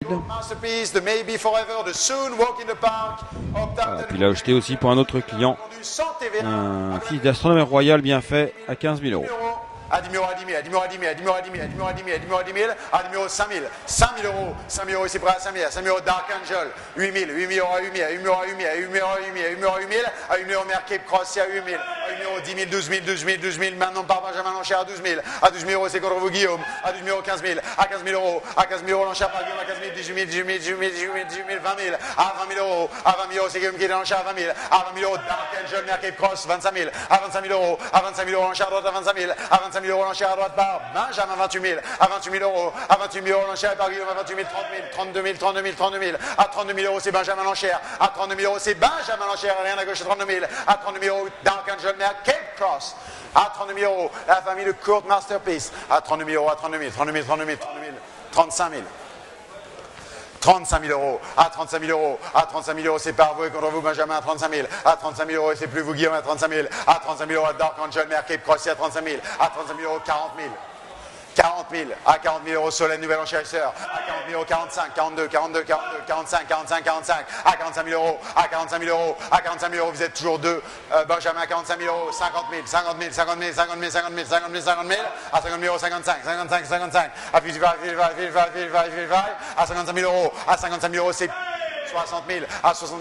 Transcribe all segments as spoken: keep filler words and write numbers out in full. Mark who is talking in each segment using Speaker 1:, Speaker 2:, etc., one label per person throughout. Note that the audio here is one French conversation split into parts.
Speaker 1: Masterpiece, de Maybe Forever, de Soon, Walk in the Park.
Speaker 2: Voilà, puis il a acheté aussi pour un autre client un fils d'astronome royal bien fait à quinze mille euros.
Speaker 1: À dix mille euros, à dix mille, à dix mille euros, à dix mille, à dix mille euros, à dix mille euros, à dix mille euros, à dix mille euros, à dix mille euros, cinq mille, cinq mille euros, cinq mille euros, c'est prêt à cinq mille, cinq mille euros, Dark Angel, huit mille, huit mille euros, à huit mille, à huit mille euros, à huit mille, à huit mille euros, à huit mille, à huit mille euros, à huit mille, à huit mille euros, Mercape Cross, c'est à huit mille, à huit mille euros, dix mille, douze mille, douze mille, douze mille, maintenant par Benjamin Lanchère à douze mille, à douze mille euros, c'est contre vous Guillaume, à douze mille euros, quinze mille, à quinze mille euros, à quinze mille euros, Lanchère par Guillaume, à quinze mille, dix-huit mille, dix-huit mille, dix-huit mille, dix-huit mille, dix-huit mille, vingt mille, à vingt mille euros, à vingt mille euros, c'est Guillaume qui est Lanchère à vingt mille, à vingt mille euros, Dark Angel, Mercape Cross, vingt-cinq mille, à vingt-cinq mille euros, à vingt-cinq mille euros, Lanchère à droite à vingt-cinq mille, à vingt-cinq mille euros, Lanchère à droite par Benjamin à vingt-huit mille, à vingt-huit mille euros, à vingt-huit mille euros, Lanchère par Guillaume, à vingt-huit mille, trente mille, trente-deux mille, trente-deux mille, trente-deux mille, à trente-deux mille euros, c'est Benjamin Lanchère, à trente-deux mille euros, c'est Benjamin Lanchère, rien à gauche, trente-deux mille, à trente-deux mille euros, Dark Angel, Cape Cross, à trente-deux mille euros, la famille de Kurt Masterpiece, à trente-deux mille euros, à trente-deux mille, trente-deux mille, trente-deux mille, trente-deux mille, trente-cinq mille. trente-cinq mille euros, à trente-cinq mille euros, à trente-cinq mille euros, c'est par vous et contre vous, Benjamin, à trente-cinq mille, à trente-cinq mille euros, et c'est plus vous, Guillaume, à trente-cinq mille, à trente-cinq mille euros, Dark Angel, Cape Cross, à trente-cinq mille, à trente-cinq mille euros, quarante mille. quarante mille, à quarante mille euros, Solène, Nouvelle Enchérisseur, à quarante mille euros, quarante-cinq, quarante-deux, quarante-deux, quarante-deux, quarante-cinq, quarante-cinq, quarante-cinq, à quarante-cinq mille euros, à quarante-cinq mille euros, à quarante-cinq mille euros, vous êtes toujours deux, euh, Benjamin, à quarante-cinq mille euros, cinquante mille, cinquante mille, cinquante mille, cinquante mille, cinquante mille, cinquante mille, cinquante mille, à cinquante mille euros, cinquante-cinq, cinquante-cinq, cinquante-cinq, à cinquante-cinq, cinquante-cinq, cinquante-cinq, à cinquante-cinq mille euros, à cinquante-cinq mille euros, c'est soixante mille, à soixante,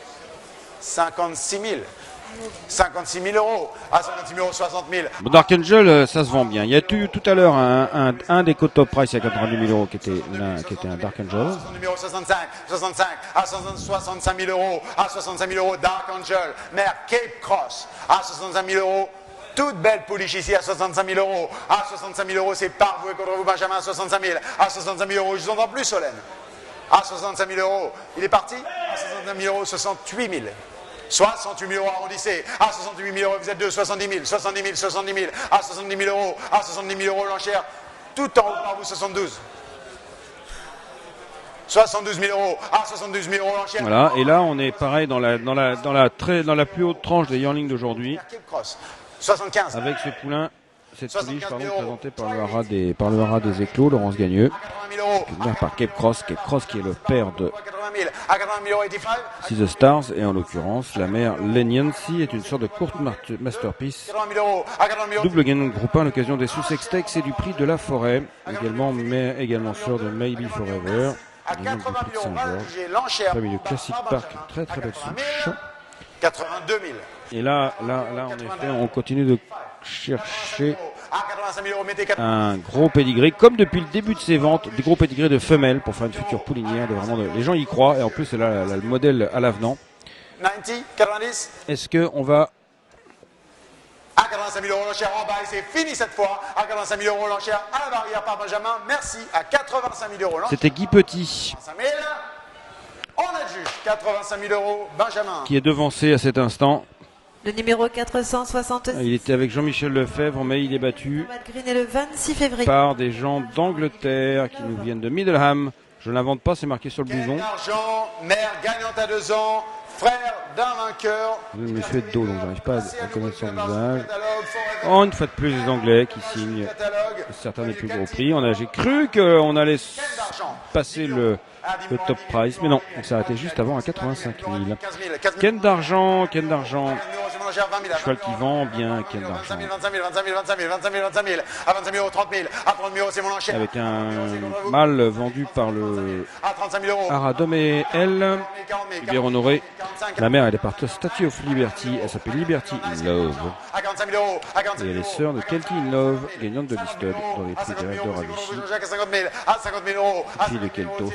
Speaker 1: cinquante-six mille. cinquante-six mille euros, à cinquante-six mille euros, soixante mille.
Speaker 2: Bon, Dark Angel, euh, ça se vend bien. Il y a eu tout à l'heure un, un, un des codes top price à quatre-vingt-dix mille euros qui était, là, qui était un Dark Angel.
Speaker 1: soixante-cinq, soixante-cinq, à soixante-cinq mille euros, à soixante-cinq mille euros, Dark Angel, mère Cape Cross, à soixante-cinq mille euros. Toute belle pouliche ici à soixante-cinq mille euros. À soixante-cinq mille euros, c'est par vous et contre vous, Benjamin, à soixante-cinq mille. À soixante-cinq mille euros, je vous entends plus, Solène. À soixante-cinq mille euros, il est parti. À soixante-cinq mille euros, soixante-huit mille. soixante-huit mille euros arrondissez, à soixante-huit mille euros, vous êtes deux, soixante-dix mille, soixante-dix mille, soixante-dix mille, à soixante-dix mille euros, à soixante-dix mille euros l'enchère, tout en haut par vous, soixante-douze. soixante-douze mille euros, à soixante-douze mille euros l'enchère.
Speaker 2: Voilà, et là on est pareil dans la, dans la, dans la, très, dans la plus haute tranche des yearlings d'aujourd'hui.
Speaker 1: soixante-quinze.
Speaker 2: Avec ce poulain, cette pouliche pardon, présentée par le haras des, par le haras des éclos, Laurence Gagneux. Par Cape Cross, Cape Cross qui est le père de Six Stars, et en l'occurrence la mère Leniency est une sorte de courte masterpiece. Double gagnant de groupe un à l'occasion des Sussex Stakes et du prix de la forêt, également, mais également sœur de Maybe Forever, gagnant du prix de Saint-Georges. Famille de Classic Park, très très belle souche.
Speaker 1: quatre-vingt-deux mille.
Speaker 2: Et là, là, là, en effet, on continue de chercher un gros pédigré, comme depuis le début de ces ventes, des gros pédigrés de femelles pour faire une future poulinière. De vraiment de, les gens y croient, et en plus, c'est là, là, là le modèle à l'avenant.
Speaker 1: quatre-vingt-dix.
Speaker 2: Est-ce qu'on va...
Speaker 1: À quatre-vingt-cinq mille euros l'enchère en bas, et c'est fini cette fois. À quatre-vingt-cinq mille euros l'enchère à la barrière par Benjamin. Merci. À quatre-vingt-cinq mille euros.
Speaker 2: C'était Guy Petit.
Speaker 1: On adjuge quatre-vingt-cinq mille euros, Benjamin.
Speaker 2: Qui est devancé à cet instant.
Speaker 3: Le numéro quatre cent soixante-six.
Speaker 2: Il était avec Jean-Michel Lefebvre, mais il est battu
Speaker 3: le vingt-six février.
Speaker 2: par des gens d'Angleterre qui nous viennent de Middleham. Je ne l'invente pas, c'est marqué sur le blouson.
Speaker 1: Argent, mère gagnante à deux ans, frère d'un vainqueur.
Speaker 2: Le monsieur est de dos, donc j'arrive pas à reconnaître son visage. Oh, une fois de plus, les Anglais qui signent certains des plus gros prix. On a, j'ai cru qu'on allait passer le, le top price, mais non, on s'est arrêté juste avant à quatre-vingt-cinq mille. Ken d'argent, Ken d'argent. Cheval qui vend bien, Ken d'argent.
Speaker 1: vingt-cinq mille, vingt-cinq mille, vingt-cinq mille, vingt-cinq mille, vingt-cinq mille, vingt-cinq mille, à vingt-cinq mille euros, trente mille, à trente mille euros, c'est mon enchère.
Speaker 2: Avec un mâle vendu par le Aradom et elle, bien honoré. La mère, elle est par Statue of Liberty, elle s'appelle Liberty in Love. Et elle est sœur de Kelty in Love, gagnante de Listed dans les prix des rêves de Ravici. Fille de Keltos.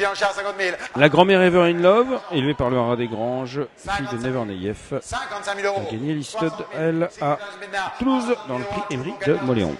Speaker 2: La grand-mère Ever in Love, élevée par le Haras des Granges, fille de Never Neyef. A gagné Listed, elle, à Toulouse, dans le prix Emery de Moléon.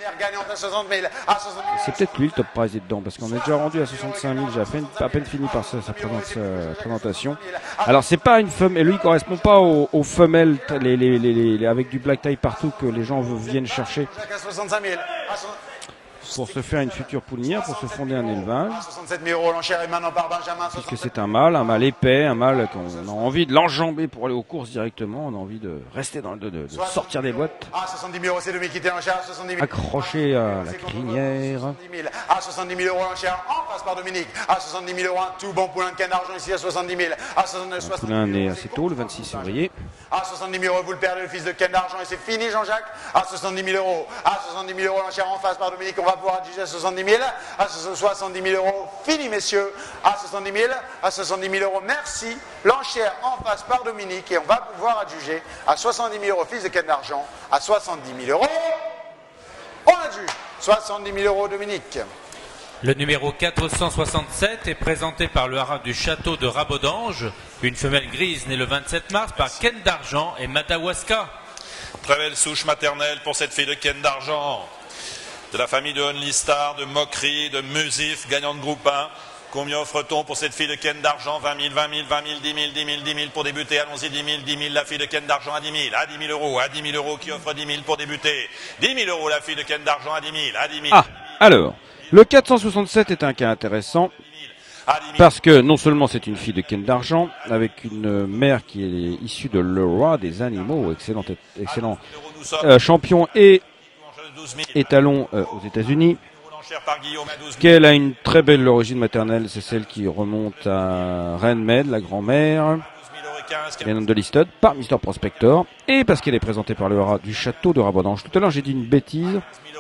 Speaker 2: C'est peut-être lui le top prize dedans, parce qu'on est déjà rendu à soixante-cinq mille, j'ai à peine, à peine fini par sa, sa, présent, sa présentation. Alors c'est pas une femme, et lui il correspond pas aux, aux femelles les, les, les, les, avec du black tie partout que les gens viennent chercher. pour se faire une future poulinière, pour se fonder un élevage.
Speaker 1: soixante-sept mille euros l'enchère est maintenant par Benjamin.
Speaker 2: Puisque c'est un mâle, un mâle épais, un mâle qu'on a envie de l'enjamber pour aller aux courses directement. On a envie de rester dans le de, de, de sortir des boîtes.
Speaker 1: À soixante-dix mille euros, c'est Dominique qui était l'enchère. soixante-dix mille.
Speaker 2: Accroché à la crinière.
Speaker 1: À soixante-dix mille euros l'enchère en face par Dominique. À soixante-dix mille euros, un tout bon poulain de canne d'argent ici à soixante-dix mille. À soixante-dix
Speaker 2: Un poulain né assez tôt, le vingt-six février.
Speaker 1: À soixante-dix mille euros, vous le perdez, le fils de canne d'argent, et c'est fini, Jean-Jacques. À soixante-dix mille euros. À soixante-dix mille euros l'enchère en face par Dominique. On va pouvoir adjuger à soixante-dix mille. À soixante-dix mille euros, fini, messieurs. À soixante-dix mille. À soixante-dix mille euros, merci. L'enchère en face par Dominique, et on va pouvoir adjuger à soixante-dix mille euros, fils de canne d'argent. À soixante-dix mille euros, on adjuge. soixante-dix mille euros, Dominique.
Speaker 4: Le numéro quatre cent soixante-sept est présenté par le haras du château de Rabodange, une femelle grise née le vingt-sept mars par Ken d'Argent et Madawaska.
Speaker 5: Très belle souche maternelle pour cette fille de Ken d'Argent, de la famille de Only Star, de Moquerie, de Musif, gagnant de groupe un. Combien offre-t-on pour cette fille de Ken d'Argent? Vingt mille, vingt mille, vingt mille, dix mille, dix mille, dix mille pour débuter. Allons-y, dix mille, dix mille, la fille de Ken d'Argent à dix mille, à dix mille euros, à dix mille euros, qui offre dix mille pour débuter. dix mille euros, la fille de Ken d'Argent à dix mille, à dix mille.
Speaker 2: Ah, alors, le quatre cent soixante-sept est un cas intéressant. Parce que non seulement c'est une fille de Ken d'Argent, avec une mère qui est issue de Le Roi des Animaux, excellent, excellent euh, champion et étalon euh, aux États-Unis, qu'elle a une très belle origine maternelle, c'est celle qui remonte à Reine Med, la grand-mère, bien de Listed, par Mister Prospector, et parce qu'elle est présentée par le haras du château de Rabodange. Tout à l'heure j'ai dit une bêtise.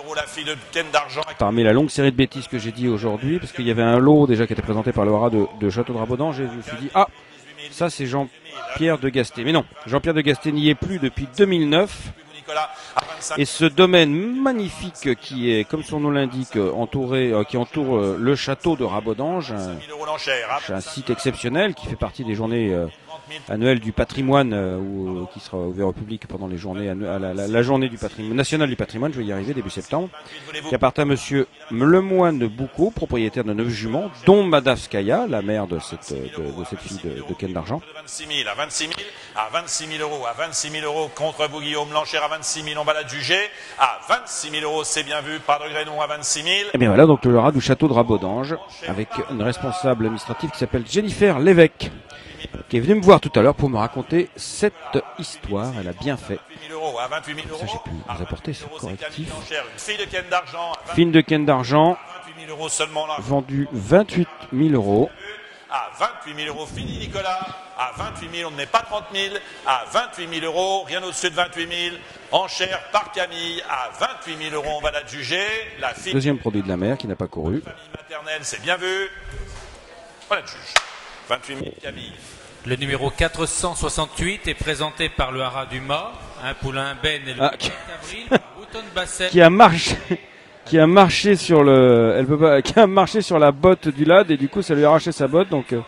Speaker 2: Parmi la longue série de bêtises que j'ai dit aujourd'hui, parce qu'il y avait un lot déjà qui était présenté par le haras de, de Château de Rabodange, et je me suis dit, ah, ça c'est Jean-Pierre de Gasté. Mais non, Jean-Pierre de Gasté n'y est plus depuis deux mille neuf. Et ce domaine magnifique qui est, comme son nom l'indique, entouré, euh, qui entoure euh, le château de Rabodange, un, un site exceptionnel qui fait partie des journées euh, annuelles du patrimoine, euh, ou, qui sera ouvert au public pendant les journées, à la, la, la journée du patrimoine, nationale du patrimoine, je vais y arriver début septembre, qui appartient à monsieur Lemoine Boucaud, propriétaire de neuf juments, dont Madavskaya, la mère de cette, de, de cette fille de, de Ken d'Argent.
Speaker 5: vingt-six mille, à vingt-six mille, à vingt-six mille euros, à vingt-six mille euros contre vous, Guillaume Lanchère, à vingt-six mille, on va la juger, à vingt-six mille euros, c'est bien vu, pas de regret, non, à vingt-six mille.
Speaker 2: Et bien voilà, donc le haras du château de Rabodange, avec une responsable administrative qui s'appelle Jennifer Lévesque, qui est venue me voir tout à l'heure pour me raconter cette histoire. Elle a bien fait. Ça, j'ai pu vous apporter ce correctif. Fille de Ken d'Argent, vendue vingt-huit mille euros.
Speaker 5: À vingt-huit mille euros, fini Nicolas. À vingt-huit mille, on ne met pas trente mille. À vingt-huit mille euros, rien au-dessus de vingt-huit mille. Enchère par Camille. À vingt-huit mille euros, on va la juger. La fille.
Speaker 2: Deuxième produit de la mère qui n'a pas couru.
Speaker 5: Famille maternelle, c'est bien vu. On la juge. vingt-huit mille Camille.
Speaker 4: Le numéro quatre cent soixante-huit est présenté par le haras du Mât, un poulain Ben et le
Speaker 2: ah,
Speaker 4: qui... avril, Wooton Basset.
Speaker 2: Qui a marché, qui a marché sur le, elle peut pas, qui a marché sur la botte du lad et du coup ça lui a arraché sa botte donc. Euh...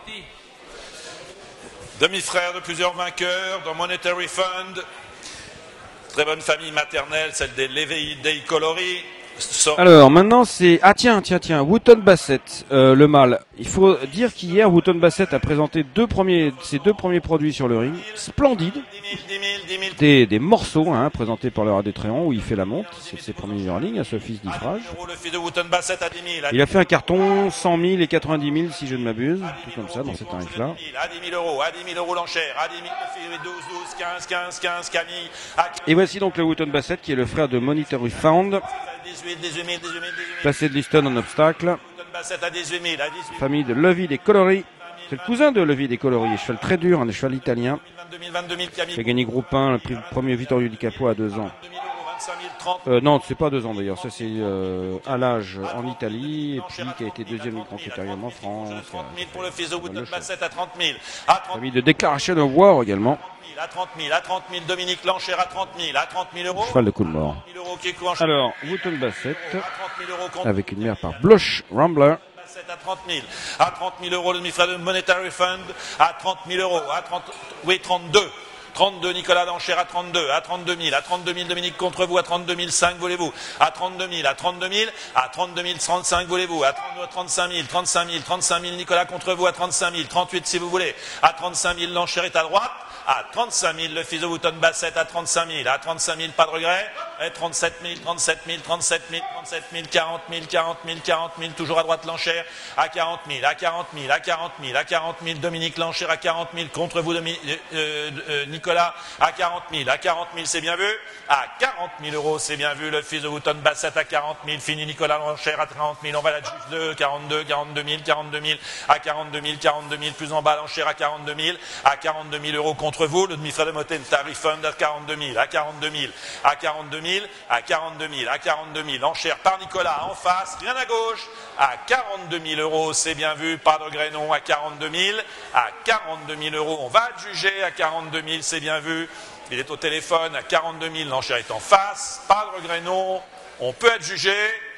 Speaker 5: Demi-frère de plusieurs vainqueurs dans Monetary Fund. Très bonne famille maternelle, celle des Léveillés Dei Colori.
Speaker 2: Alors maintenant c'est ah tiens tiens tiens Wooton Bassett, euh, le mâle. Il faut dire qu'hier Wooton Bassett a présenté deux premiers ses deux premiers produits sur le ring, splendides, des, des morceaux hein, présentés par le haras des Tréants où il fait la monte, c'est ses premiers yearlings à ce fils d'Ifrage. Il a fait un carton cent mille et quatre-vingt-dix mille si je ne m'abuse, tout comme ça dans ces tarifs-là. Et voici donc le Wooton Bassett qui est le frère de Monetary Fund. Placé de Liston en obstacle. Famille de Levis des Coloris. C'est le cousin de Levis des Coloris. Cheval très dur, un cheval italien. Qui a gagné groupe un, le premier Vittorio Di Capo à deux ans. Euh, non, c'est pas deux ans d'ailleurs. Ça c'est euh, à l'âge en Italie et puis qui a été deuxième du Grand Critérium en France. Famille de Declaration of War également.
Speaker 5: À trente mille, à trente mille, Dominique Lanchère à trente mille, à trente mille euros.
Speaker 2: Cheval de coup de mort. Alors, Wooton Bassett, avec une mère par Blush Rambler.
Speaker 5: À trente mille, à trente mille euros, le demi-frère de Monetary Fund, à trente mille euros, à trente, oui, trente-deux. trente-deux, Nicolas d'enchère à trente-deux, à trente-deux mille, à trente-deux mille, Dominique contre vous, à trente-deux mille cinq, volez-vous, à trente-deux mille, à trente-deux mille, à trente-deux mille trente-cinq, volez-vous, à trente-deux, trente-cinq mille, trente-cinq mille, trente-cinq mille, Nicolas contre vous, à trente-cinq mille, trente-huit si vous voulez, à trente-cinq mille, l'enchère est à droite, à trente-cinq mille, le fils de Wooton Bassett à trente-cinq mille, à trente-cinq mille, pas de regret, et trente-sept mille, trente-sept mille, trente-sept mille, trente-sept mille, quarante mille, quarante mille, quarante mille, toujours à droite l'enchère, à quarante mille, à quarante mille, à quarante mille, à quarante mille, Dominique l'enchère à quarante mille, contre vous Domi euh, euh, Nicolas, à quarante mille, à quarante mille, c'est bien vu, à quarante mille euros, c'est bien vu, le fils de Wooton Bassett à quarante mille, fini Nicolas l'enchère à quarante mille, on va la juge de quarante-deux, quarante-deux mille, quarante-deux mille, à quarante-deux mille, quarante-deux mille, plus en bas l'enchère à quarante-deux mille, à quarante-deux mille euros contre vous, le demi-frère de Moten, tarif fund à quarante-deux mille, à quarante-deux mille, à quarante-deux mille, à quarante-deux mille, à quarante-deux mille, enchère par Nicolas en face, rien à gauche, à quarante-deux mille euros, c'est bien vu, pas de regret non, à quarante-deux mille, à quarante-deux mille euros, on va juger, à quarante-deux mille, c'est bien vu, il est au téléphone, à quarante-deux mille, l'enchère est en face, pas de regret non, on peut adjuger,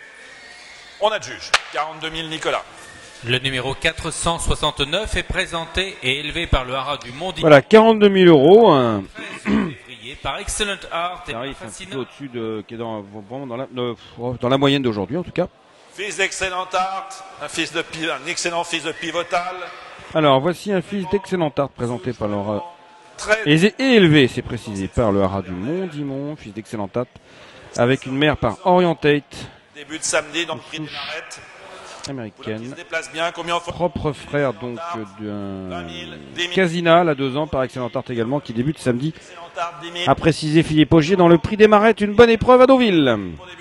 Speaker 5: on adjuge, quarante-deux mille Nicolas.
Speaker 4: Le numéro quatre cent soixante-neuf est présenté et élevé par le haras du Mont.
Speaker 2: Voilà, quarante-deux mille euros. Un...
Speaker 4: par Excellent Art et
Speaker 2: tarif un petit peu au-dessus de, qui est dans, dans, la, dans la moyenne d'aujourd'hui en tout cas.
Speaker 5: Fils d'Excellent Art, un, fils de, un excellent fils de Pivotal.
Speaker 2: Alors voici un fils d'Excellent Art présenté par le haras et, et élevé, c'est précisé, par le haras du Mont Dimont, fils d'Excellent Art, avec une mère par Orientate.
Speaker 5: Début de samedi dans le prix des Marettes.
Speaker 2: Américaine.
Speaker 5: Bien,
Speaker 2: propre frère donc d'un Casina, à deux ans, par Excellent Art également, qui débute samedi. A précisé Philippe Augier dans le prix des Marettes, une bonne épreuve à Deauville.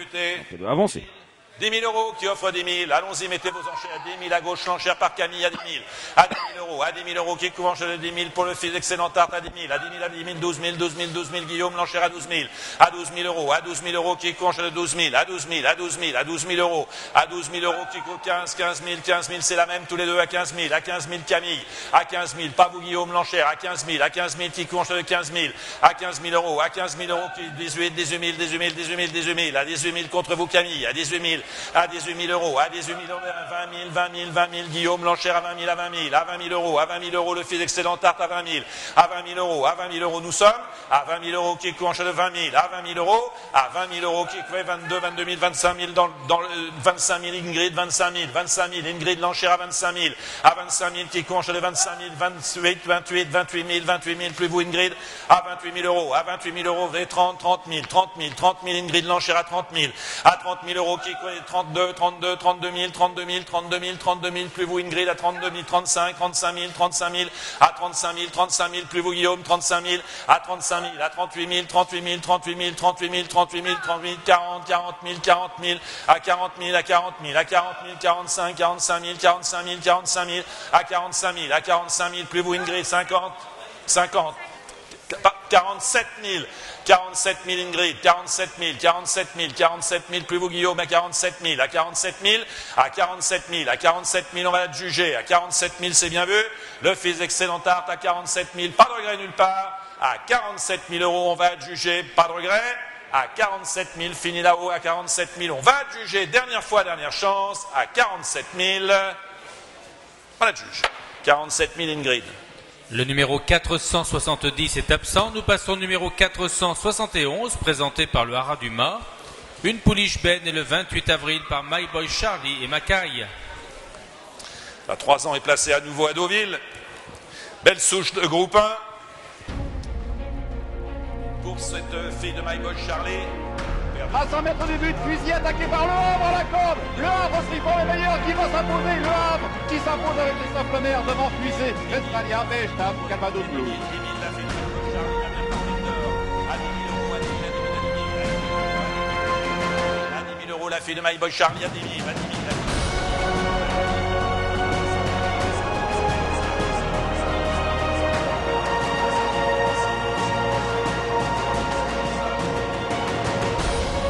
Speaker 2: On peut avancer.
Speaker 5: dix mille euros qui offre dix mille. Allons-y, mettez vos enchères à dix mille à gauche, l'enchère par Camille à dix mille. À dix mille euros, à dix mille euros qui couvre de dix mille pour le fils d'Excellent Art à dix mille. À dix mille, à dix mille, douze mille, douze mille, douze mille, Guillaume, l'enchère à douze mille. À douze mille euros, à douze mille euros qui couvre de douze mille. À douze mille, à douze mille, à douze mille euros. À douze mille euros qui couvre quinze, quinze mille, quinze mille, c'est la même, tous les deux à quinze mille. À quinze mille, Camille. À quinze mille, pas vous, Guillaume, l'enchère. À quinze mille, à quinze mille qui couvre de quinze mille. À quinze mille euros, à quinze mille euros qui dix-huit, dix-huit mille, dix-huit mille, dix-huit mille, dix-huit mille. À dix-huit mille contre vous, Camille. À dix-huit mille, à dix-huit mille euros, à dix-huit mille euros, vingt mille, vingt mille, vingt mille, Guillaume, l'enchère à vingt mille, à vingt mille, à vingt mille euros, à vingt mille euros, le fils d'Excellent Art à vingt mille, à vingt mille euros, à vingt mille euros, nous sommes, à vingt mille euros qui coûte de vingt mille, à vingt mille euros, à vingt mille euros qui coûte vingt-deux, vingt-deux mille, vingt-cinq mille, dans, dans le vingt-cinq mille, Ingrid, vingt-cinq mille, vingt-cinq mille, Ingrid, l'enchère à vingt-cinq mille, à vingt-cinq mille qui coûte de vingt-cinq mille, vingt-huit, vingt-huit, vingt-huit mille, vingt-huit mille, plus vous, Ingrid, à vingt-huit mille euros, à vingt-huit mille euros, trente, trente mille, trente mille, trente mille, Ingrid, l'enchère à trente mille, à trente mille euros qui coûte trente-deux, trente-deux, trente-deux mille, trente-deux mille, trente-deux mille, trente-deux mille, plus vous, Ingrid, à trente-deux mille, trente-cinq, trente-cinq mille, trente-cinq mille, à trente-cinq mille, trente-cinq mille, plus vous, Guillaume, trente-cinq mille, à trente-cinq mille, à trente-huit mille, trente-huit mille, trente-huit mille, trente-huit mille, trente-huit mille, trente-huit mille, quarante, quarante mille, quarante mille, à quarante mille, à quarante mille, à quarante mille, quarante-cinq, quarante-cinq mille, quarante-cinq mille, quarante-cinq mille, à quarante-cinq mille, à quarante-cinq mille, plus vous, Ingrid, cinquante, cinquante, quarante-sept mille, quarante-sept mille Ingrid, quarante-sept mille, quarante-sept mille, quarante-sept mille, plus vous Guillaume, à quarante-sept mille, à quarante-sept mille, à quarante-sept mille, à quarante-sept mille, on va la juger, à quarante-sept mille, c'est bien vu, le fils d'Excellent Art à quarante-sept mille, pas de regret nulle part, à quarante-sept mille euros, on va adjuger, pas de regret, à quarante-sept mille, fini là-haut, à quarante-sept mille, on va adjuger, dernière fois, dernière chance, à quarante-sept mille, on adjuge, quarante-sept mille Ingrid.
Speaker 4: Le numéro quatre cent soixante-dix est absent. Nous passons au numéro quatre cent soixante et onze, présenté par le haras du Mât. Une pouliche benne est le vingt-huit avril par My Boy Charlie et Macaille.
Speaker 5: À trois ans est placé à nouveau à Deauville. Belle souche de groupe un. Pour cette fille de My Boy Charlie.
Speaker 6: À cent mètres du but, Fusil attaqué par Le Havre à la corde. Le Havre, Strifon est meilleur, qui va s'imposer. Le Havre qui s'impose avec les simples mers devant Puisé. Australia, Beige, Tab, Calvados Blue.
Speaker 5: À dix mille euros, la fille de My Boy Charlie, à dix mille, à dix mille.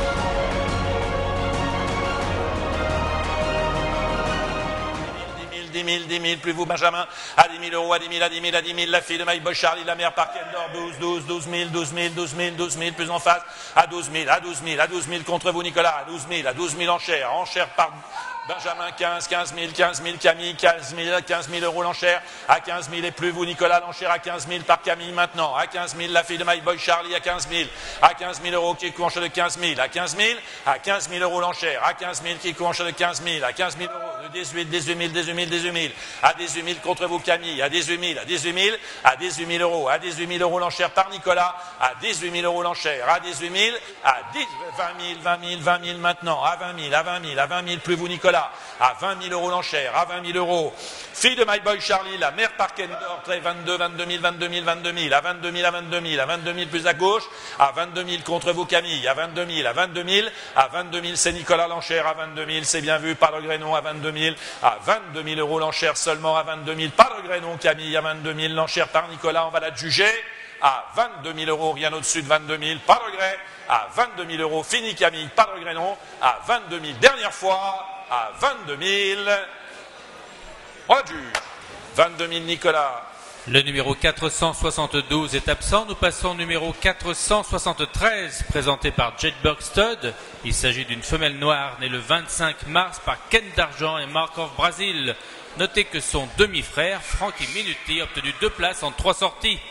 Speaker 5: dix dix mille, dix mille, plus vous Benjamin, à dix mille euros, à dix mille, à dix mille, à dix mille, la fille de My Boy Charlie, la mère par Kendor, douze, douze, douze mille, douze mille, douze mille, douze mille, plus en face, à douze mille, à douze mille, à douze mille contre vous Nicolas, à douze mille, à douze mille enchères, enchères par Benjamin, quinze, quinze mille, quinze mille, Camille, quinze mille, quinze mille euros l'enchère, à quinze mille et plus vous Nicolas, l'enchère à quinze mille par Camille maintenant, à quinze mille la fille de My Boy Charlie, à quinze mille, à quinze mille euros qui couche de quinze mille, à quinze mille, à quinze mille euros l'enchère, à quinze mille qui couche de quinze mille, à quinze mille euros, de dix-huit, dix-huit mille, dix-huit mille, dix-huit mille, à dix-huit mille contre vous Camille, à dix-huit mille, à dix-huit mille, à dix-huit mille euros, à dix-huit mille euros l'enchère par Nicolas, à dix-huit mille euros l'enchère, à dix-huit mille, à vingt mille, vingt mille, vingt mille maintenant, à vingt mille, à vingt mille, à vingt mille, plus vous Nicolas, à vingt mille euros l'enchère, à vingt mille euros. Fille de My Boy Charlie, la mère par Kendor, très vingt-deux, vingt-deux mille, vingt-deux mille, vingt-deux mille, à vingt-deux mille, à vingt-deux mille, à vingt-deux mille plus à gauche, à vingt-deux mille contre vous Camille, à vingt-deux mille, à vingt-deux mille, à vingt-deux mille c'est Nicolas l'enchère, à vingt-deux mille, c'est bien vu, pas de Grénon, à vingt-deux mille, à vingt-deux mille euros l'enchère seulement, à vingt-deux mille, pas de Grénon Camille, à vingt-deux mille, l'enchère par Nicolas, on va la juger, à vingt-deux mille euros, rien au-dessus de vingt-deux mille, pas de regret, à vingt-deux mille euros, fini Camille, pas de regret non, à vingt-deux mille, dernière fois, à vingt-deux mille, on la juge, vingt-deux mille Nicolas.
Speaker 4: Le numéro quatre cent soixante-douze est absent. Nous passons au numéro quatre cent soixante-treize, présenté par Jetburg Stud. Il s'agit d'une femelle noire née le vingt-cinq mars par Ken d'Argent et Mark of Brazil. Notez que son demi-frère, Frankie Minuti, a obtenu deux places en trois sorties.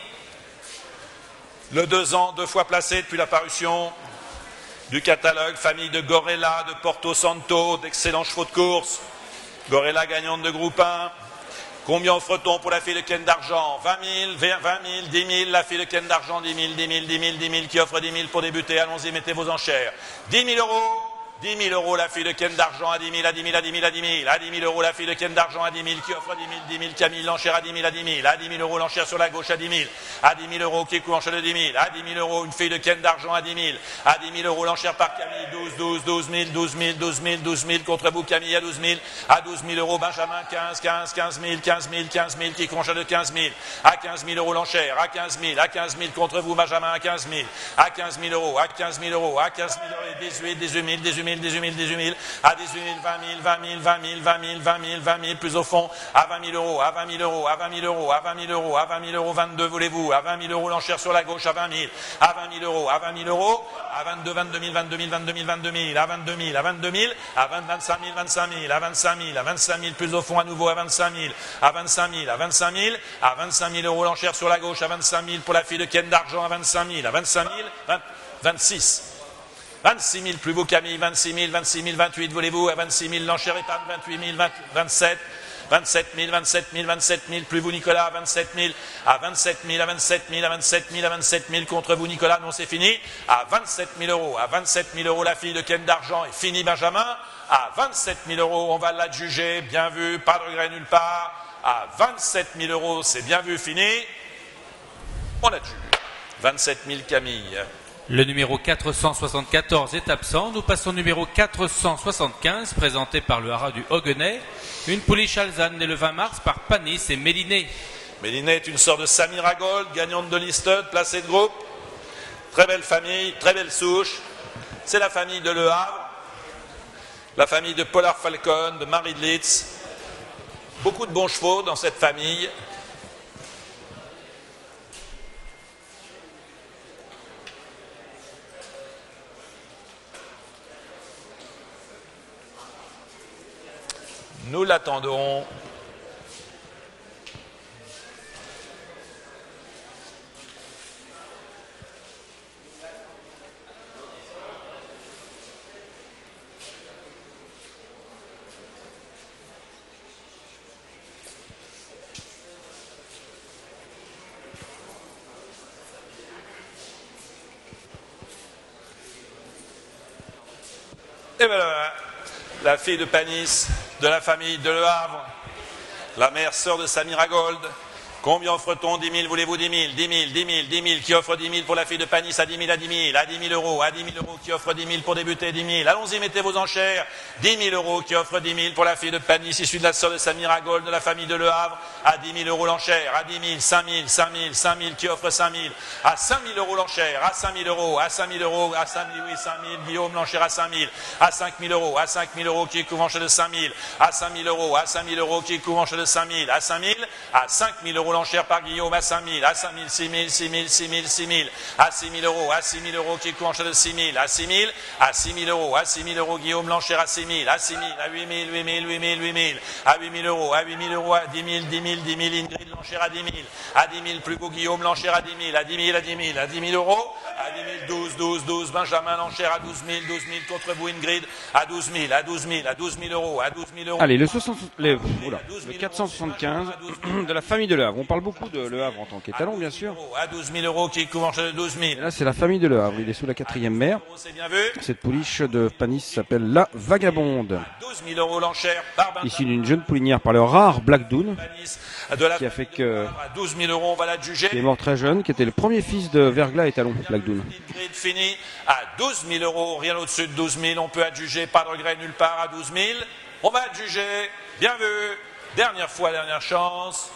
Speaker 5: Le deux ans, deux fois placé depuis la parution du catalogue, famille de Gorilla, de Porto Santo, d'excellents chevaux de course. Gorilla gagnante de groupe un. Combien offre-t-on pour la fille de Ken d'Argent? vingt mille, vingt mille, dix mille, la fille de Ken d'Argent, dix mille, dix mille, dix mille, dix mille, qui offre dix mille pour débuter. Allons-y, mettez vos enchères. dix mille euros. dix mille euros la fille de Ken d'Argent, à dix mille, à dix mille, à dix mille, à dix mille, à dix mille euros la fille de Ken d'Argent, à dix mille, qui offre dix mille, dix mille, Camille, l'enchère à dix mille, à dix mille, à dix mille euros l'enchère sur la gauche à dix mille, à dix mille euros Kikou enchère de dix mille, à dix mille euros une fille de Ken d'Argent à dix mille, à dix mille euros l'enchère par Camille, douze, douze, douze mille, douze mille, douze mille, douze mille contre vous Camille à douze mille, à douze mille euros Benjamin, quinze, quinze, quinze mille, quinze mille, quinze mille, Kikou enchère de quinze mille, à quinze mille euros l'enchère, à quinze mille, à quinze mille contre vous Benjamin à quinze mille, à quinze mille euros, à quinze mille euros, à quinze mille euros, dix-huit, dix-huit mille, dix-huit mille, dix-huit mille, dix-huit mille, à dix-huit mille, vingt mille, vingt mille, vingt mille, vingt mille, vingt mille, vingt mille, plus au fond, à vingt mille euros, à vingt mille euros, à vingt mille euros, à vingt mille euros, à vingt mille euros, vingt-deux, voulez-vous, à vingt mille euros l'enchère sur la gauche, à vingt mille, à vingt mille euros, à vingt mille euros, à vingt-deux, vingt-deux mille, vingt-deux mille, vingt-deux mille, vingt-deux mille, à vingt-deux mille, à vingt-deux mille, à vingt, vingt-cinq mille, vingt-cinq mille, à vingt-cinq mille, à vingt-cinq mille, plus au fond à nouveau, à vingt-cinq mille, à vingt-cinq mille, à vingt-cinq mille, à vingt-cinq mille euros l'enchère sur la gauche, à vingt-cinq mille pour la fille de Ken d'Argent, à vingt-cinq mille, à vingt-cinq mille, vingt-six. vingt-six mille, plus vous Camille, vingt-six mille, vingt-six mille, vingt-huit, voulez-vous, à vingt-six mille, l'enchère épargne, vingt-huit mille, vingt-sept, vingt-sept mille, vingt-sept mille, vingt-sept mille, plus vous Nicolas, à vingt-sept mille, à vingt-sept mille, à vingt-sept mille, à vingt-sept mille, à vingt-sept mille, contre vous Nicolas, non c'est fini, à vingt-sept mille euros, à vingt-sept mille euros la fille de Ken d'Argent, et fini Benjamin, à vingt-sept mille euros, on va l'adjuger, bien vu, pas de regret nulle part, à vingt-sept mille euros, c'est bien vu, fini, on adjuge, vingt-sept mille Camille.
Speaker 4: Le numéro quatre cent soixante-quatorze est absent. Nous passons au numéro quatre cent soixante-quinze, présenté par le haras du Hoguenay. Une pouliche alezane née le vingt mars par Panis et Méliné.
Speaker 5: Méliné est une sorte de Samira Gold, gagnante de Listed, placée de groupe. Très belle famille, très belle souche. C'est la famille de Le Havre, la famille de Polar Falcon, de Marie de Litz. Beaucoup de bons chevaux dans cette famille. Nous l'attendons. Et voilà, la fille de Panis, de la famille de Le Havre, la mère sœur de Samira Gold, Combien offre-t-on? dix mille, voulez-vous dix mille? dix mille, dix mille, dix mille, qui offre dix mille pour la fille de Panis à dix mille, à dix mille, à dix mille euros, à dix mille euros, qui offre dix mille pour débuter, dix mille. Allons-y, mettez vos enchères. dix mille euros, qui offre dix mille pour la fille de Panis, issue de la sœur de Samira Gold, de la famille de Le Havre, à dix mille euros l'enchère, à dix mille, cinq mille, cinq mille, cinq mille, qui offre cinq mille, à cinq mille euros l'enchère, à cinq mille euros, à cinq mille euros, à cinq mille, oui, cinq mille, Guillaume l'enchère à cinq mille, à cinq mille euros, à cinq mille euros, qui couvre enchère de cinq mille, à cinq mille euros, à cinq mille euros, qui couvre enchère de cinq mille, à cinq mille, à cinq mille euros l'enchère par Guillaume, à cinq mille, à cinq mille, six mille, six mille, six mille, six mille, à six mille euros, à six mille euros, qui couvre enchère de six mille, à six mille, à six mille euros, à six mille euros, Guillaume l'enchère à six mille, à six mille, à huit mille, huit mille, huit mille, huit mille, à huit mille euros, à huit mille euros, à dix mille, dix mille, dix mille, Ingrid l'enchère à dix mille, à dix mille, plus beau Guillaume l'enchère à dix mille, à dix mille, à dix mille, à dix mille euros, à dix mille, douze, douze, douze, Benjamin l'enchère à douze mille, douze mille contre vous Ingrid, à douze mille, à douze mille, à douze mille euros, à douze mille euros.
Speaker 2: Allez, le, soixante, les, oula, le quatre cent soixante-quinze de la famille de Le Havre. On parle beaucoup de Le Havre en tant qu'étalon, bien sûr.
Speaker 5: À douze mille euros, qui couvre de douze mille.
Speaker 2: Et là, c'est la famille de Le Havre. Il est sous la quatrième mère. Cette pouliche de Panis s'appelle La Vagabonde.
Speaker 5: douze mille euros l'enchère,
Speaker 2: issue d'une jeune poulinière par le rare Black Doon, qui a fait que,
Speaker 5: douze mille euros, on va la juger.
Speaker 2: qui est mort très jeune, qui était le premier fils de Verglas étalon, Black Doon.
Speaker 5: Fini à douze mille euros, rien au-dessus de douze mille, on peut adjuger, pas de regret nulle part à douze mille. On va adjuger, bien vu, dernière fois, dernière chance.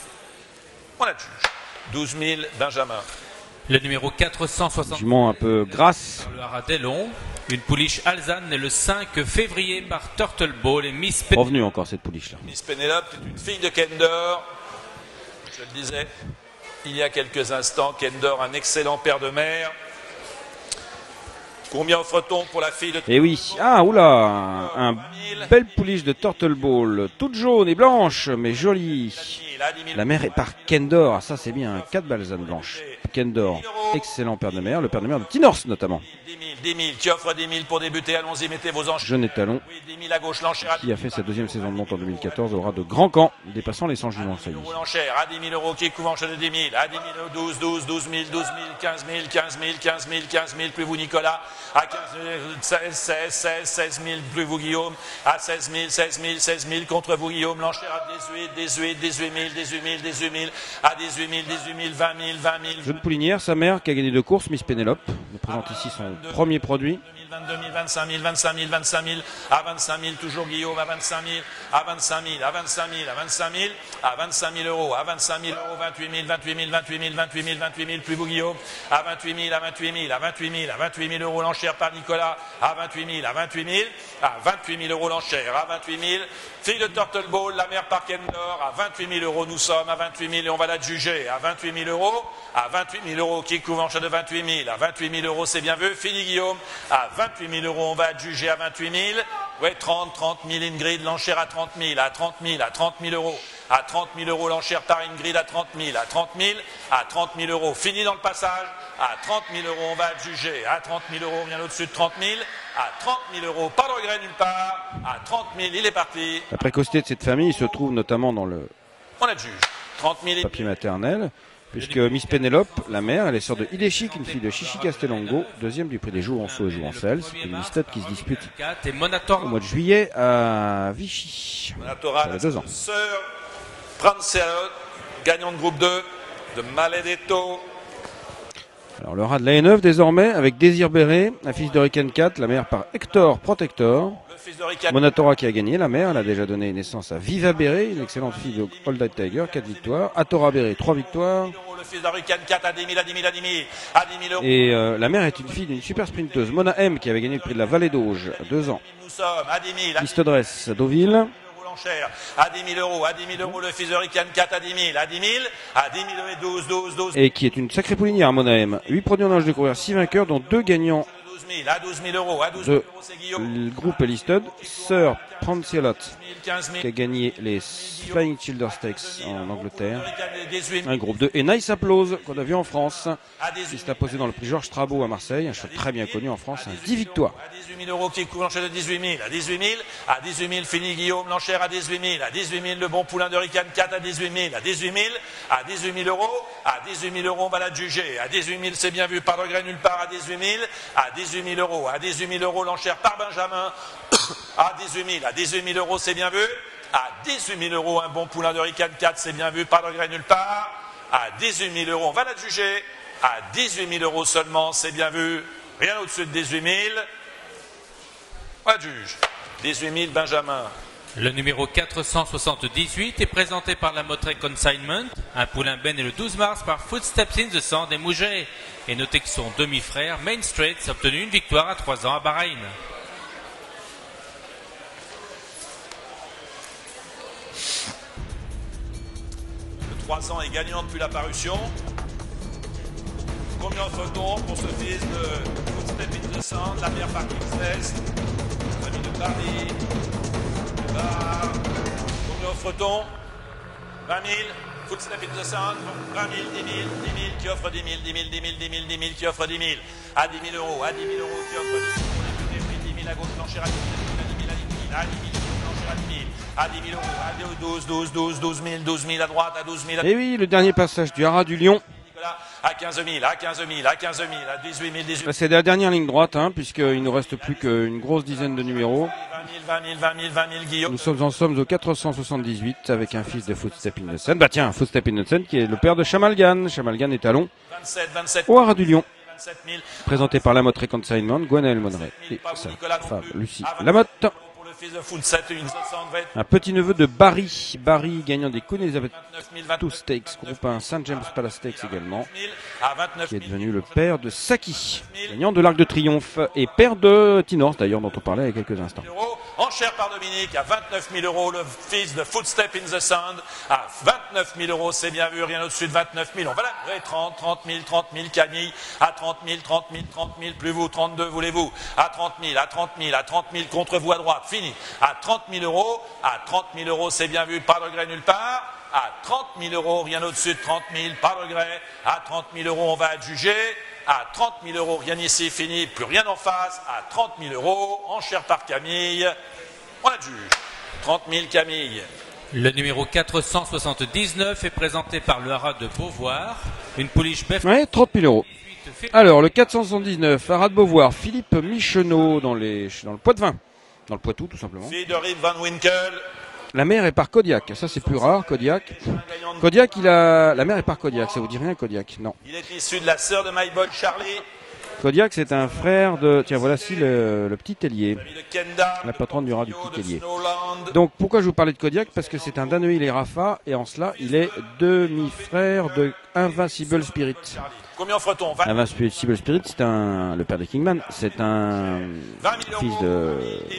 Speaker 5: On adjuge. douze mille, Benjamin.
Speaker 4: Le numéro quatre cent soixante.
Speaker 2: Jument un peu grasse.
Speaker 4: Le Haradellon. Une pouliche alezane née le cinq février par Turtle Ball et Miss Pénélope.
Speaker 2: Revenu encore cette pouliche là.
Speaker 5: Miss Pénélope est une fille de Kendor. Je le disais il y a quelques instants, Kendor, un excellent père de mère. Combien offre-t-on pour la fille de...
Speaker 2: Eh oui, ah oula, un belle pouliche de Turtle Ball, toute jaune et blanche, mais jolie. La mère est par Kendor, ça c'est bien, quatre balzanes blanches. Kendor, excellent père de mère, le père de mère de Tinors notamment.
Speaker 5: dix mille, dix mille, qui offre dix mille pour débuter, allons-y, mettez vos enchères.
Speaker 2: Jeune étalon,
Speaker 5: dix mille à gauche, l'enchère.
Speaker 2: Qui a fait sa deuxième saison de monte en deux mille quatorze, aura de grands camps, dépassant les cent juments.
Speaker 5: L'enchère à dix mille euros, qui couvre enchère de dix mille, à dix mille, douze, douze, douze mille, douze mille, quinze mille, quinze mille, quinze mille, quinze mille, plus vous Nicolas, à quinze mille, seize, seize, seize, seize mille, plus vous Guillaume, à seize mille, seize mille, seize mille, contre vous Guillaume, l'enchère à dix-huit, dix-huit, dix-huit mille, dix-huit mille, dix-huit mille, à dix-huit mille, dix-huit mille, vingt mille, vingt mille.
Speaker 2: Jeune poulinière, sa mère qui a gagné deux courses, Miss Pénélope, nous présente ici son premier produit.
Speaker 5: vingt-deux mille, vingt-cinq mille, vingt-cinq mille, vingt-cinq mille, à vingt-cinq mille, toujours Guillaume, à vingt-cinq mille, à vingt-cinq mille, à vingt-cinq mille, à vingt-cinq mille, à vingt-cinq mille euros, à vingt-cinq mille euros, vingt-huit mille, vingt-huit mille, vingt-huit mille, vingt-huit mille, vingt-huit mille, plus vous Guillaume, à vingt-huit mille, à vingt-huit mille, à vingt-huit mille, à vingt-huit mille euros l'enchère par Nicolas, à vingt-huit mille, à vingt-huit mille, à vingt-huit mille euros l'enchère, à vingt-huit mille, fille de Turtle Ball, la mère par Kendor, à vingt-huit mille euros nous sommes, à vingt-huit mille et on va la juger, à vingt-huit mille euros, à vingt-huit mille euros, qui couvre enchère de vingt-huit mille, à vingt-huit mille euros, c'est bien vu, fini Guillaume, à vingt-huit mille euros, on va adjuger à vingt-huit mille, ouais, trente, trente mille Ingrid, l'enchère à trente mille, à trente mille, à trente mille euros, à trente mille euros l'enchère par Ingrid, à trente mille, à trente mille, à trente mille euros, fini dans le passage, à trente mille euros, on va adjuger, à trente mille euros, bien au-dessus de trente mille, à trente mille euros, pas de regret nulle part, à trente mille, il est parti.
Speaker 2: La précocité de cette famille se trouve notamment dans le
Speaker 5: on adjuge, trente mille
Speaker 2: papier maternel. Puisque Miss Pénélope, la mère, elle est sœur de Hideshik, une fille de Chichi Castellongo, deuxième du prix des Jouvenceaux et Jouvencelles. C'est une listette qui se dispute au mois de juillet à Vichy.
Speaker 5: Monatora,
Speaker 2: ça a deux ans.
Speaker 5: Sœur Prancelot, gagnant de groupe deux de Maledetto.
Speaker 2: Alors le rat de la Haie-Neuve désormais, avec Désir Béret, un fils d'Hurricane quatre, la mère par Hector Protector. Monatora qui a gagné, la mère, elle a déjà donné naissance à Viva Béret, une excellente fille de Old Night Tiger, quatre victoires. Atora Béret, trois victoires. Et euh, la mère est une fille d'une super sprinteuse, Mona M, qui avait gagné le prix de la Vallée d'Auge à deux ans. Liste Dress à Deauville.
Speaker 5: À dix mille euros, à dix mille euros, le fils de Hurricane quatre à dix mille, à dix mille, à dix mille, douze, douze, douze.
Speaker 2: Et qui est une sacrée poulinière, Mona M. huit produits en âge de courir, six vainqueurs, dont deux gagnants.
Speaker 5: À douze mille euros, à douze mille euros, c'est
Speaker 2: Guillaume. Le groupe Elisted, Sir Prancelot, qui a gagné les Flying Childer Stakes en Angleterre. Un groupe deux. Et Nice Applause, qu'on a vu en France, qui s'est imposé dans le prix Georges Strabo à Marseille, un cheval très bien connu en France, un dix victoires.
Speaker 5: À dix-huit mille euros qui couvre l'enchère de dix-huit mille, à dix-huit mille, à dix-huit mille, fini Guillaume, l'enchère à dix-huit mille, à dix-huit mille, le bon poulain de Hurricane quatre à dix-huit mille, à dix-huit mille, à dix-huit mille euros, à dix-huit mille euros, on va la juger, à dix-huit mille, c'est bien vu, pas de regret nulle part, à dix-huit mille, à dix-huit mille euros, à dix-huit mille euros, l'enchère par Benjamin, à dix-huit mille, à dix-huit mille euros, c'est bien vu, À dix-huit mille euros, un bon poulain de Rican quatre, c'est bien vu, pas de regret nulle part. À dix-huit mille euros, on va la juger. À dix-huit mille euros seulement, c'est bien vu. Rien au-dessus de dix-huit mille. On la juge. dix-huit mille, Benjamin.
Speaker 4: Le numéro quatre cent soixante-dix-huit est présenté par la Motrec Consignment. Un poulain ben est le douze mars par Footsteps in the Sand et Mouget. Et notez que son demi-frère, Main Straits, a obtenu une victoire à trois ans à Bahreïn.
Speaker 5: Le trois ans est gagnant depuis la parution. Combien offre-t-on pour ce fils de Footsteps in the Sand, la mère par Kingsless, famille de Paris? Combien offre-t-on? vingt mille. Footsteps in the Sand, vingt mille, dix mille, dix mille, qui offre dix mille, dix mille, dix mille, dix mille, dix mille, qui offre dix mille, à dix mille euros, à dix mille euros, qui offre dix mille, dix mille, à gauche, planchère, à dix mille, à dix mille, à dix mille, planchère, à dix mille, à dix mille euros, à douze, douze, douze, douze mille, douze mille à droite, à douze mille.
Speaker 2: Et oui, le dernier passage du Haras du Lion.
Speaker 5: À quinze mille, à quinze mille, à quinze mille, à dix-huit mille, dix-huit mille.
Speaker 2: C'est la dernière ligne droite, hein, puisqu'il ne nous reste plus qu'une grosse dizaine de numéros.
Speaker 5: vingt mille, vingt mille, vingt mille, vingt mille, Guillaume.
Speaker 2: Nous sommes en somme au quatre cent soixante-dix-huit avec un fils de Footsteps in the Sand. Bah tiens, Footsteps in the Sand qui est le père de Chamalgan. Chamalgan est talon
Speaker 5: vingt-sept, vingt-sept,
Speaker 2: au Haras du Lion.
Speaker 5: vingt-sept mille.
Speaker 2: Présenté par la Motrec Consignment, Gwenaël Monneray et sa femme Lucie Lamotte. Un petit neveu de Barry, Barry gagnant des Queen Elizabeth deux Stakes, groupe un Saint James Palace Stakes également, qui est devenu le père de Saki, gagnant de l'Arc de Triomphe et père de Tinors d'ailleurs dont on parlait il y a quelques instants.
Speaker 5: Enchère par Dominique à vingt-neuf mille euros, le fils de Footsteps in the Sand à vingt-neuf mille euros, c'est bien vu, rien au-dessus de vingt-neuf mille. On va la trente, trente mille, trente mille, Camille à trente mille, trente mille, trente mille, plus vous, trente-deux, voulez-vous, à trente mille, à trente mille, à trente mille, contre vous à droite, fini, à trente mille euros, à trente mille euros, c'est bien vu, pas de regret nulle part, à trente mille euros, rien au-dessus de trente mille, pas de regret, à trente mille euros, on va adjuger. À trente mille euros, rien ici, fini, plus rien en face. À trente mille euros, enchère par Camille, on adjuge. trente mille, Camille.
Speaker 4: Le numéro quatre cent soixante-dix-neuf est présenté par le Haras de Beauvoir. Une pouliche bœuf.
Speaker 2: Ouais, trente mille euros. Alors, le quatre cent soixante-dix-neuf, Haras de Beauvoir, Philippe Micheneau dans, les, dans le Poitvin. Dans le Poitou, tout simplement.
Speaker 5: Fille de Rip Van Winkle.
Speaker 2: La mère est par Kodiak, ça c'est plus rare, Kodiak. Kodiak, il a... La mère est par Kodiak, ça vous dit rien, Kodiak? Non.
Speaker 5: Il est issu de la sœur de My Boy Charlie.
Speaker 2: Kodiak, c'est un frère de... Tiens, voilà ici le, le petit ailier. La patronne du rat du petit ailier. Donc, pourquoi je vous parlais de Kodiak? Parce que c'est un Danehill et Rafa, et en cela, il est demi-frère de Invincible Spirit.
Speaker 5: Combien offre-t-on?
Speaker 2: Invincible Spirit, c'est un... Le père de Kingman, c'est un fils de...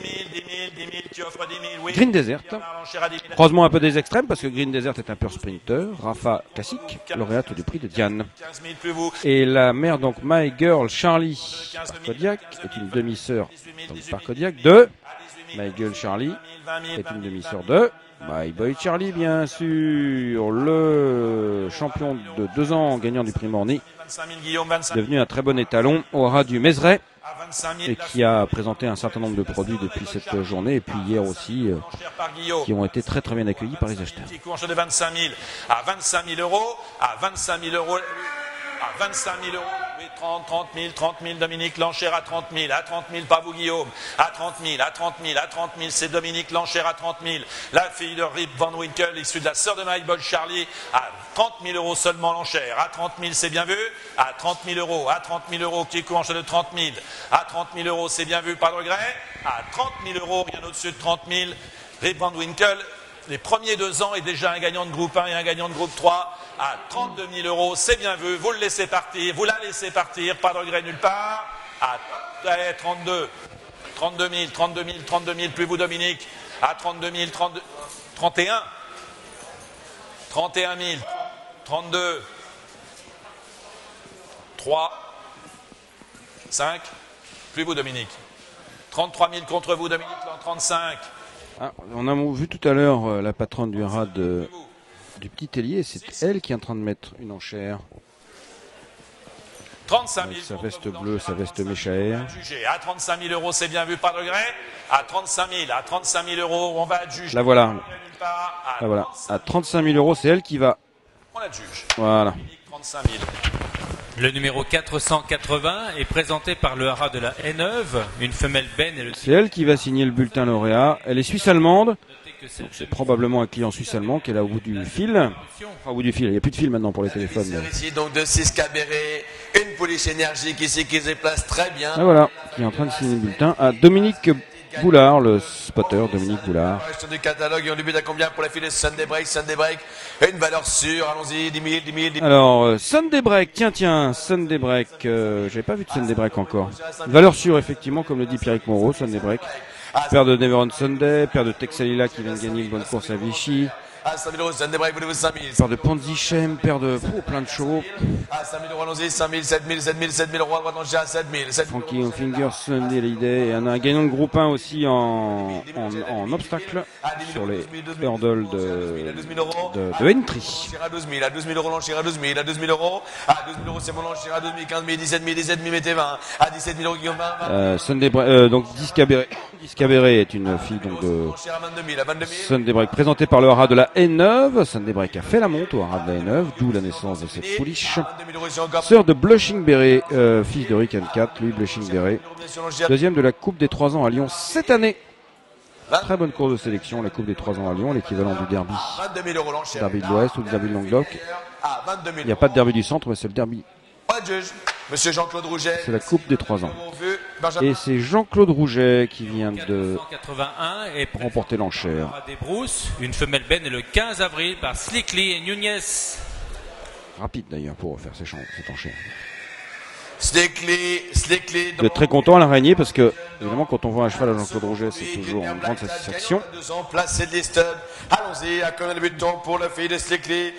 Speaker 2: Green Desert. Croisement un peu des extrêmes, parce que Green Desert est un pur sprinter. Rafa classique, lauréate du prix de Diane. Et la mère, donc, My Girl Charlie, par Kodiak, est une demi-sœur, donc par Kodiak, de... My Girl Charlie est une demi-sœur de... My Boy Charlie, bien sûr, le champion de deux ans gagnant du prix Morny, devenu un très bon étalon au Haras du Mézeray et qui a présenté un certain nombre de produits depuis cette journée et puis hier aussi, euh, qui ont été très très bien accueillis par les acheteurs.
Speaker 5: De vingt-cinq mille à vingt-cinq mille euros, à vingt-cinq mille euros, à vingt-cinq mille euros. trente, trente mille, trente mille, Dominique l'enchère à trente mille, à trente mille, pas vous Guillaume, à trente mille, à trente mille, à trente mille, c'est Dominique l'enchère à trente mille, la fille de Rip Van Winkle, issue de la sœur de My Boy Charlie, à trente mille euros seulement l'enchère, à trente mille, c'est bien vu, à trente mille euros, à trente mille euros, qui court de trente mille, à trente mille euros, c'est bien vu, pas de regret, à trente mille euros, rien au-dessus de trente mille, Rip Van Winkle, les premiers deux ans est déjà un gagnant de groupe un et un gagnant de groupe trois, à trente-deux mille euros, c'est bien vu, vous le laissez partir, vous la laissez partir, pas de regret nulle part, à trente-deux, trente-deux mille, trente-deux mille, trente-deux mille, plus vous Dominique, à trente-deux mille, trente-deux, trente et un, trente et un mille, trente-deux, trois, cinq, plus vous Dominique, trente-trois mille contre vous Dominique, trente-cinq.
Speaker 2: Ah, on a vu tout à l'heure euh, la patronne du Haras de... du petit ailier, c'est elle qui est en train de mettre une enchère.
Speaker 5: trente-cinq mille.
Speaker 2: Avec sa veste bleue, sa veste méchaère.
Speaker 5: À trente-cinq mille euros, c'est bien vu, pas de regret. À trente-cinq mille, à trente-cinq mille euros, on va adjuger.
Speaker 2: La voilà. La voilà. À trente-cinq mille euros, c'est elle qui va.
Speaker 5: On adjuge.
Speaker 2: Voilà.
Speaker 5: trente-cinq mille.
Speaker 4: Le numéro quatre cent quatre-vingts est présenté par le Haras de la Haie-Neuve, une femelle benne et le...
Speaker 2: C'est elle qui va signer le bulletin lauréat. Elle est suisse-allemande. C'est probablement un client suisse-allemand qui est là au bout du fil. Enfin, au bout du fil, il n'y a plus de fil maintenant pour les téléphones. Mais...
Speaker 7: Ici, donc de six Cabéré, une pouliche énergique ici qui se déplace très bien.
Speaker 2: Ah voilà, qui est en train de signer le bulletin à Dominique Boulard, le spotter Dominique Boulard.
Speaker 7: Du catalogue, et on débute à combien pour la file de Sunday Break, Sunday Break, une valeur sûre, allons-y, dix mille, dix mille, dix mille.
Speaker 2: Alors, euh, Sunday Break, tiens, tiens, Sunday Break, euh, j'avais pas vu de Sunday Break encore. Valeur sûre, effectivement, comme le dit Pierrick Moreau, Sunday Break. Père de Never on Sunday, père de Texalila qui vient de gagner une bonne course à Vichy.
Speaker 7: À cinq mille euros, Sunday Break, voulez-vous cinq mille?
Speaker 2: Père de Panzichem, père de oh, plein de chevaux.
Speaker 7: À cinq mille euros, allons-y, cinq mille, sept mille, sept mille, sept mille euros, à droite, à sept mille.
Speaker 2: Frankie Finger, Sunday Hallyday. Et on a un gagnant de groupe un aussi en, en, en obstacle sur les hurdles de, de, de entry.
Speaker 7: À douze mille, à douze mille euros, l'enchère à douze mille, à douze mille euros, à douze mille euros, c'est mon enchère à douze mille, quinze mille, dix-sept mille, dix-sept mille, mettez vingt, à dix-sept mille euros, Guillaume, vingt,
Speaker 2: euh, Sunday Break, euh, donc Discabéré. Discabéré est une fille donc de Sunday Break présentée par le haras de la Haie Neuve. Sunday Break a fait la monte au haras de la Haie Neuve, d'où la naissance de cette pouliche. Sœur de Blushing Beret, euh, fils de Rick and Cat, lui Blushing Beret. Deuxième de la Coupe des trois ans à Lyon cette année. Très bonne course de sélection, la Coupe des trois ans à Lyon, l'équivalent du derby. Derby de l'Ouest ou du derby de Languedoc. Il n'y a pas de derby du centre, mais c'est le derby.
Speaker 7: Monsieur Jean-Claude Rouget.
Speaker 2: C'est la Coupe des trois ans. Et c'est Jean-Claude Rouget qui vient de
Speaker 4: et
Speaker 2: remporter l'enchère.
Speaker 4: Des Brousses, une femelle benne le quinze avril par Slickly et Nunez.
Speaker 2: Rapide d'ailleurs pour faire cette enchère.
Speaker 7: Slickly, Slickly.
Speaker 2: Vous êtes très content à l'araignée parce que, évidemment, quand on voit un cheval à Jean-Claude Rouget, c'est toujours une grande satisfaction.
Speaker 7: Placé de Liston. Allons-y, à combien de butons pour la fille de Slickly?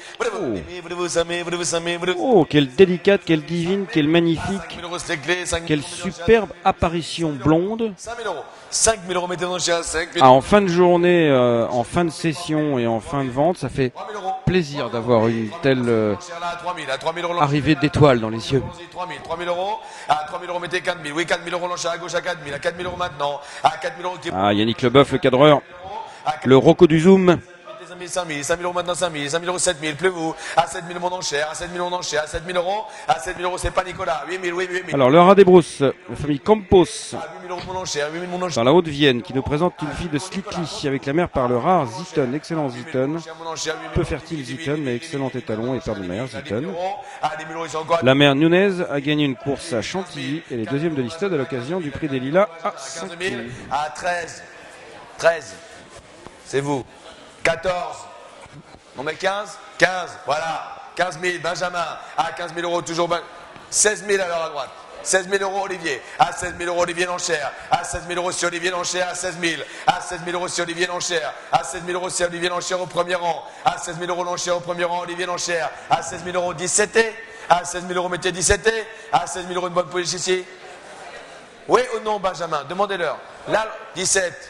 Speaker 2: Oh. Oh, quelle délicate, quelle divine, quelle magnifique, quelle superbe apparition blonde.
Speaker 7: cinq mille euros. cinq mille euros, mettez dans le chien.
Speaker 2: Ah, en fin de journée, euh, en fin de session et en fin de vente, ça fait plaisir d'avoir une telle euh, arrivée d'étoiles dans les yeux.
Speaker 7: trois mille, trois mille euros. À trois mille euros, mettez quatre mille. Oui, quatre mille euros, l'enchère à gauche à quatre mille. À quatre mille euros maintenant. À quatre mille euros.
Speaker 2: Ah, Yannick Leboeuf, le cadreur. Le Rocco du Zoom.
Speaker 7: cinq mille, cinq mille euros maintenant, cinq mille, cinq mille euros, sept mille, pleuvez-vous, à sept mille mon enchère, à sept mille mon enchère, à sept mille euros, à sept mille euros, c'est pas Nicolas, huit mille, oui, huit mille.
Speaker 2: Alors, le ras des Brousses, la famille Campos,
Speaker 7: à huit mille euros mon enchère, huit mille mon enchère.
Speaker 2: dans la Haute-Vienne, qui nous présente une fille de Slickly, avec la mère par le rare Zitten, excellent Zitten, peu fertile Zitten, mais excellent étalon et père de mère Zitten. La mère Nunez a gagné une course à Chantilly, et les deuxièmes de Listed à l'occasion du prix des Lilas à cinq mille.
Speaker 7: À treize, treize, c'est vous, quatorze. On met quinze, quinze, voilà, quinze mille, Benjamin, à quinze mille euros, toujours ben... seize mille alors à droite, seize mille euros Olivier, à seize mille euros Olivier l'enchère, à seize mille euros sur Olivier l'enchère, à seize mille, à seize mille euros sur Olivier l'enchère, à seize mille euros sur Olivier l'enchère au premier rang, à seize mille euros l'enchère au premier rang, Olivier l'enchère, à seize mille euros dix-sept, à seize mille euros mettez dix-sept, à seize mille euros une bonne police ici. Oui ou non Benjamin, demandez-leur, là, dix-sept,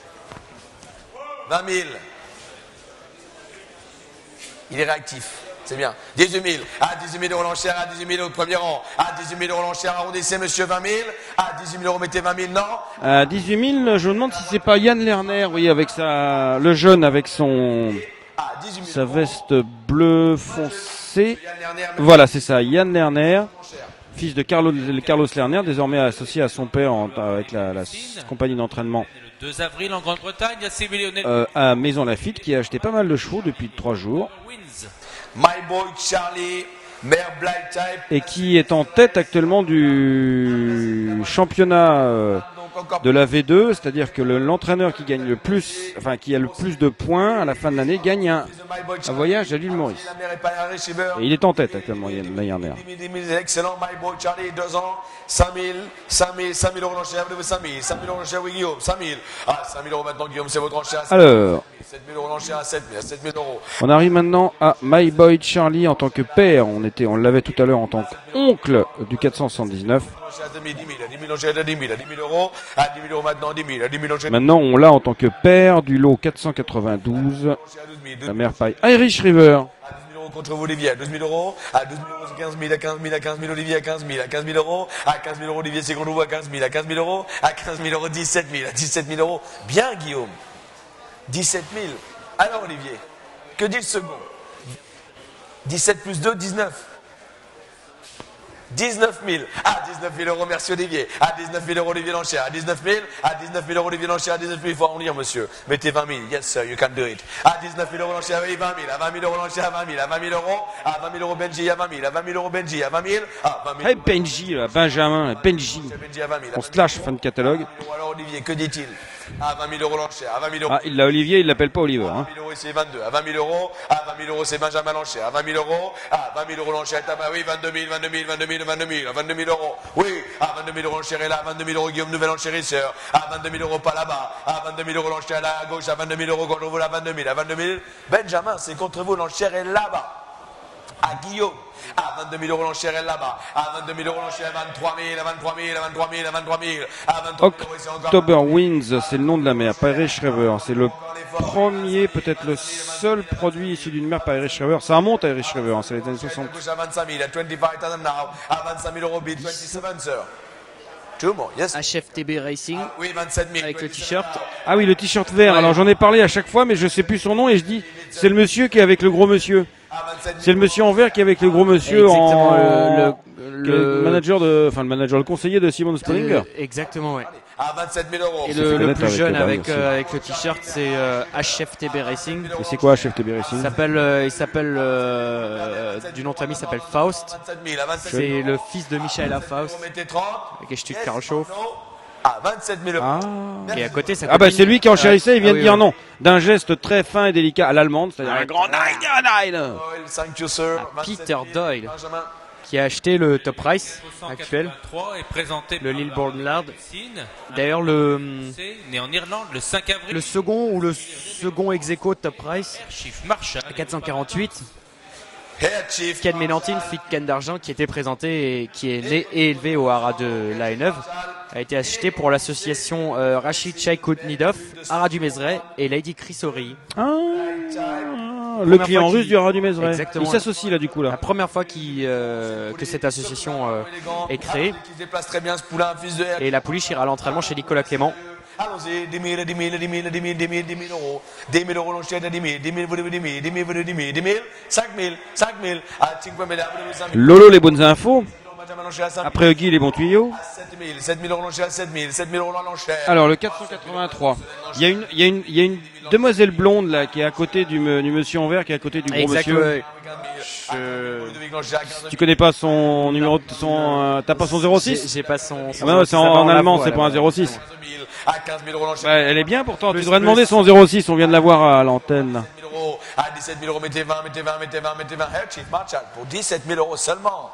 Speaker 7: vingt mille. Il est réactif, c'est bien. dix-huit mille, à dix-huit mille euros l'enchère, à dix-huit mille au premier rang, à dix-huit mille euros l'enchère, arrondissez monsieur vingt mille, à dix-huit mille euros mettez vingt mille, non?
Speaker 2: À dix-huit mille, je me demande si c'est pas Yann Lerner, oui, avec sa, le jeune avec son, sa veste bleu foncé. Voilà, c'est ça, Yann Lerner, fils de Carlo, Carlos Lerner, désormais associé à son père en, avec la, la compagnie d'entraînement.
Speaker 4: deux avril en Grande-Bretagne, il y a Sylvie Lionel.
Speaker 2: Euh, à Maison Lafitte, qui a acheté pas mal de chevaux depuis trois jours.
Speaker 7: My Boy Charlie, Mère Black Type.
Speaker 2: Et qui est en tête actuellement du championnat euh, de la V deux, c'est-à-dire que le, l'entraîneur qui gagne le plus, enfin qui a le plus de points à la fin de l'année gagne un, un voyage à l'île Maurice. Et il est en tête actuellement, Lerner.
Speaker 7: Excellent, My Boy Charlie, deux ans, cinq mille, cinq mille, cinq mille euros l'enchère, cinq mille, cinq mille euros l'enchère, oui Guillaume, cinq mille. Ah, cinq mille euros maintenant Guillaume, c'est votre enchère.
Speaker 2: Alors,
Speaker 7: sept mille euros l'enchère à sept mille, à sept mille euros.
Speaker 2: On arrive maintenant à My Boy Charlie en tant que père. On était, on l'avait tout à l'heure en tant qu'oncle du quatre cent soixante-dix-neuf. Maintenant, on l'a en tant que père du lot quatre cent quatre-vingt-douze. La mère paille Irish River.
Speaker 7: Contre vous Olivier à douze mille euros, à douze mille euros, quinze mille, à quinze mille, à quinze mille Olivier, à quinze mille, à quinze mille euros, à quinze mille euros Olivier, c'est qu'on nous voit à quinze mille, à quinze mille euros, à quinze mille euros, dix-sept mille, à dix-sept mille euros. Bien Guillaume, dix-sept mille. Alors Olivier, que dit le second? dix-sept plus deux, dix-neuf. dix-neuf mille. À dix-neuf mille euros, merci Olivier. À dix-neuf mille euros, Olivier l'enchère. À dix-neuf mille. À dix-neuf mille euros, Olivier l'enchère. À dix-neuf mille, il faut en lire, monsieur. Mettez vingt mille. Yes, sir, you can do it. À dix-neuf mille euros, l'enchère, oui, vingt mille. À vingt mille euros, l'enchère, à vingt mille. À vingt mille euros. À vingt mille euros, Benji, à vingt mille. À vingt mille euros, Benji, à vingt mille. À vingt mille.
Speaker 2: Hey, Benji, là, Benjamin, Benji. On se lâche, fin de catalogue.
Speaker 7: Alors, Olivier, que dit-il? À vingt mille euros l'enchère, à vingt mille euros.
Speaker 2: Ah, il l'a Olivier, il l'appelle pas Oliver. Hein.
Speaker 7: À vingt mille euros, c'est vingt-deux. À vingt mille euros, à vingt mille euros, c'est Benjamin l'enchère. À vingt mille euros, à vingt mille euros l'enchère, oui, vingt-deux mille, vingt-deux mille, vingt-deux mille, vingt-deux mille, à vingt-deux mille euros. Oui, à vingt-deux mille euros l'enchère est là, à vingt-deux mille euros, Guillaume Nouvel enchérisseur. À vingt-deux mille euros, pas là-bas. À vingt-deux mille euros l'enchère là à gauche, à vingt-deux mille euros contre vous, à vingt-deux mille, à vingt-deux mille. Benjamin, c'est contre vous, l'enchère est là-bas. À Guillaume. À vingt-deux mille euros l'enchère est là-bas. À vingt-deux mille euros l'enchère, vingt-trois mille, à vingt-trois mille, à vingt-trois mille, à vingt-trois mille, à vingt-trois mille euros, c'est encore.
Speaker 2: October Winds, c'est le nom de la mer, par Irish River. C'est le premier, peut-être le seul produit issu d'une mer par Irish River. Ça remonte à Irish River, hein, c'est les années soixante.
Speaker 7: À vingt-cinq mille, à vingt-cinq mille now. À vingt-cinq mille euros, bid vingt-sept, sir. Two more, yes.
Speaker 8: H F T B Racing.
Speaker 7: Ah, oui, vingt-sept mille.
Speaker 8: Avec le t-shirt.
Speaker 2: Ah oui, le t-shirt vert. Ouais. Alors j'en ai parlé à chaque fois, mais je sais plus son nom et je dis, c'est le monsieur qui est avec le gros monsieur. C'est le monsieur en vert qui est avec le gros monsieur.
Speaker 8: Exactement,
Speaker 2: en...
Speaker 8: le,
Speaker 2: le, le manager de, enfin le manager, le conseiller de Simon Spellinger.
Speaker 8: Euh, exactement, ouais.
Speaker 7: À vingt-sept mille euros.
Speaker 8: Et le, le plus jeune avec, euh, avec le t-shirt, c'est euh, H F T B Racing.
Speaker 2: Et c'est quoi H F T B Racing?
Speaker 8: Il s'appelle, euh, il s'appelle, euh, du nom de famille, il s'appelle Faust. C'est le fils de Michaela Faust. Avec Stück Karl Schauff.
Speaker 7: À vingt-sept mille euros.
Speaker 2: Ah.
Speaker 8: Et à côté, ça
Speaker 2: ah bah c'est lui qui enchérissait, il vient
Speaker 8: ah,
Speaker 2: de
Speaker 8: oui,
Speaker 2: dire
Speaker 8: oui.
Speaker 2: non, d'un geste très fin et délicat à l'allemande, c'est-à-dire un grand nine.
Speaker 8: Peter Doyle, qui a acheté le Top Price actuel, le Lille Bornlard. D'ailleurs, le,
Speaker 4: né en Irlande le cinq avril.
Speaker 8: Le second ou le second ex-aequo Top Price à quatre cent quarante-huit. Ken Ménantine, fille de Ken d'Argent, qui était présenté et qui est né et élevé au haras de La Haye-Neuve, a été acheté pour l'association euh, Rachid Chaikoutnidov, Haras du Mézeray et Lady Chrysori.
Speaker 2: Ah, le client russe du haras du Mézeray.
Speaker 8: Exactement.
Speaker 2: Il s'associe là du coup là.
Speaker 8: La première fois qui, euh, que cette association euh, est créée. Et la pouliche ira à l'entraînement chez Nicolas Clément.
Speaker 7: Allons-y, dix mille, dix mille, dix mille, dix mille, dix mille, dix mille euros. dix mille euros l'enchère de dix mille, dix mille, vous devez dix mille, dix mille, vous devez dix mille, dix mille, cinq mille, cinq mille, à cinq mille,
Speaker 2: Lolo, les bonnes infos. Après Huggy, les bons tuyaux.
Speaker 7: sept mille, sept mille euros l'enchère, sept mille, sept mille euros l'enchère.
Speaker 2: Alors le quatre cent quatre-vingt-trois. Il y a une, il y a une, il y a une demoiselle blonde là qui est à côté du, du monsieur en vert, qui est à côté du gros
Speaker 8: exact,
Speaker 2: monsieur.
Speaker 8: Ouais.
Speaker 2: Je... Tu connais pas son numéro, son, euh, t'as pas son zéro six?
Speaker 8: J'ai pas son. son
Speaker 2: ah bah, c'est en, en allemand, c'est pas un zéro six. Bah, elle est bien pourtant. Plus, tu devrais plus. demander son zéro six. On vient de la voir à l'antenne.
Speaker 7: À dix-sept mille euros, mettez vingt, mettez vingt, mettez vingt, mettez vingt. Air Chief Marshall pour dix-sept mille euros seulement.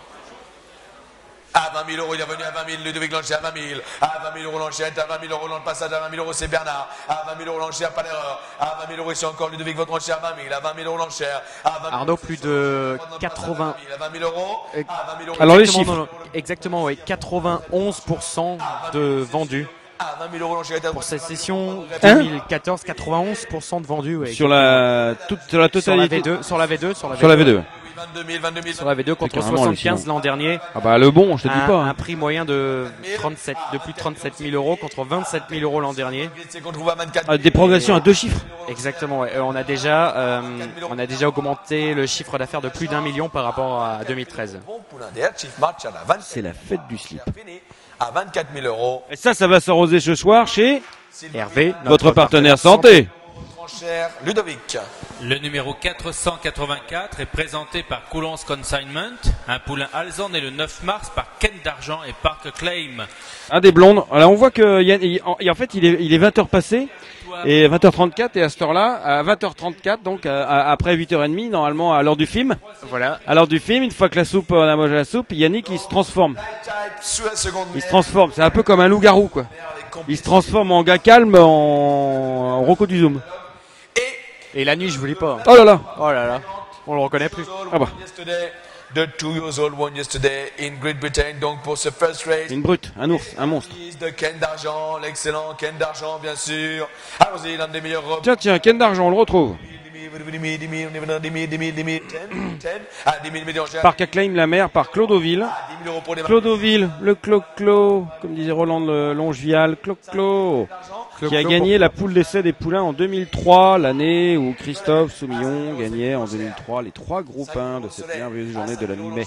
Speaker 7: À vingt mille euros, il est venu à vingt mille, Ludovic Lancher à vingt mille. À vingt mille euros l'enchère, à vingt mille euros dans le passage, à vingt mille euros c'est Bernard. À vingt mille euros l'enchère, pas d'erreur. À vingt mille euros ici encore Ludovic, votre enchère à vingt mille. À vingt mille euros l'enchère.
Speaker 8: Arnaud, plus de quatre-vingts.
Speaker 7: À vingt mille euros. À vingt mille euros.
Speaker 2: Alors les chiffres.
Speaker 8: Exactement, oui. quatre-vingt-onze pour cent de vendus.
Speaker 7: À vingt mille euros l'enchère.
Speaker 8: Pour cette session deux mille quatorze, quatre-vingt-onze pour cent de vendus. Ouais,
Speaker 2: sur, la, toute, sur la totalité.
Speaker 8: Sur la V deux. Sur la V deux.
Speaker 2: Sur la V deux.
Speaker 7: vingt-deux mille, vingt-deux mille.
Speaker 8: Sur la V deux contre soixante-quinze l'an dernier.
Speaker 2: Ah bah le bon, je te dis
Speaker 8: un,
Speaker 2: pas. Hein.
Speaker 8: Un prix moyen de, trente-sept, de plus de trente-sept mille euros contre vingt-sept mille euros l'an dernier.
Speaker 2: Ah, des progressions à deux chiffres.
Speaker 8: Exactement. Ouais. On a déjà, euh, on a déjà augmenté le chiffre d'affaires de plus d'un million par rapport à deux mille treize.
Speaker 2: C'est la fête du slip.
Speaker 7: À vingt-quatre mille euros.
Speaker 2: Et ça, ça va s'arroser ce soir chez
Speaker 8: Hervé,
Speaker 2: votre partenaire santé.
Speaker 7: Cher Ludovic.
Speaker 4: Le numéro quatre cent quatre-vingt-quatre est présenté par Coulons Consignment, un poulain alezan né le neuf mars par Ken d'Argent et Park Claim.
Speaker 2: Un des blondes. Alors on voit que y a, y, en fait il est, il est vingt heures passées et vingt heures trente-quatre et à cette heure-là, à vingt heures trente-quatre, donc à, à, après huit heures trente normalement à l'heure du film.
Speaker 8: Voilà.
Speaker 2: À l'heure du film, une fois que la soupe, on a mangé la soupe, Yannick il se transforme. Il se transforme. C'est un peu comme un loup-garou quoi. Il se transforme en gars calme, en, en Rocco du Zoom.
Speaker 8: Et la nuit, je voulais pas.
Speaker 2: Oh là là.
Speaker 8: Oh là là. On le reconnaît plus.
Speaker 2: Ah bah.
Speaker 7: The two years old one yesterday in Great Britain, donc pour ce first race.
Speaker 2: Une brute, un ours, un monstre.
Speaker 7: De Ken d'Argent, l'excellent Ken d'Argent, bien sûr. Allons-y, l'un des meilleurs robes.
Speaker 2: Tiens, tiens, Ken d'Argent, on le retrouve. Parc Acclaim la mer par Clodoville. Clodoville, le Clo-Clo, comme disait Roland le Longevial, Clo-Clo, qui a gagné la poule d'essai des poulains en deux mille trois, l'année où Christophe Soumillon gagnait en deux mille trois les trois groupes un de cette merveilleuse journée de la mi-mai.